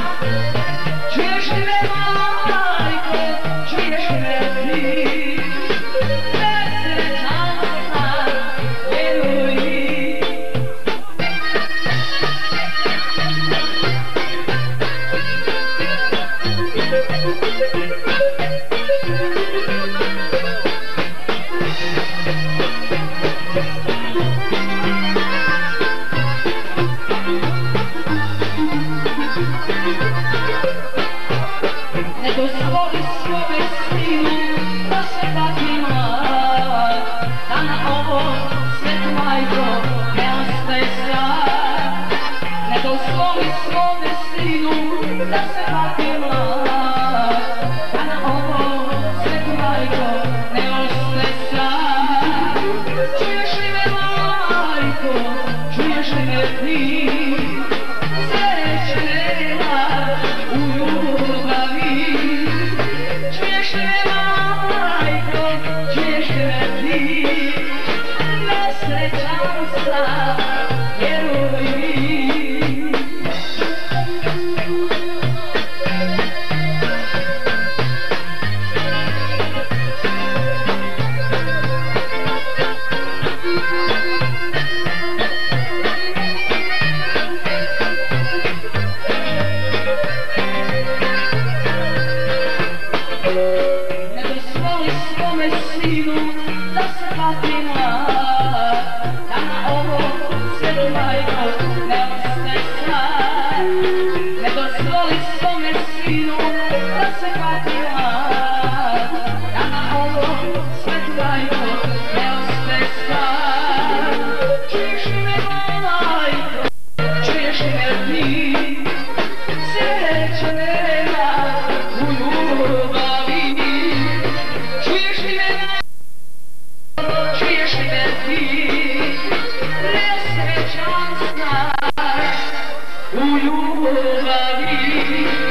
Čuješ li me majko, čuješ li me ti? Nesrećan sam, vjeruj. Ne dozvoli svome sinu da se vrati mlad, da na ovom svijetu majko ne ostaje sad. Ne dozvoli svome sinu da se vrati mlad, da na ovom svijetu majko ne ostaje sad. Čuješ li me majko, čuješ li me ti? Srećena u ljubavi. Čuješ li me majko, čuješ li me ti? Nesrećan sam, vjeruj mi. Ne dozvoli svome sinu da se vrati mlad, da na ovom svijetu majko ne ostaje sad. Ne dozvoli svome sinu da se vrati mlad, da na ovom svijetu majko ne ostaje sad. Čuješ li me majko, čuješ li me ti? Srećena u ljubavi. Čuješ li me majko, čuješ li me ti? Nesrećan sam u ljubavi.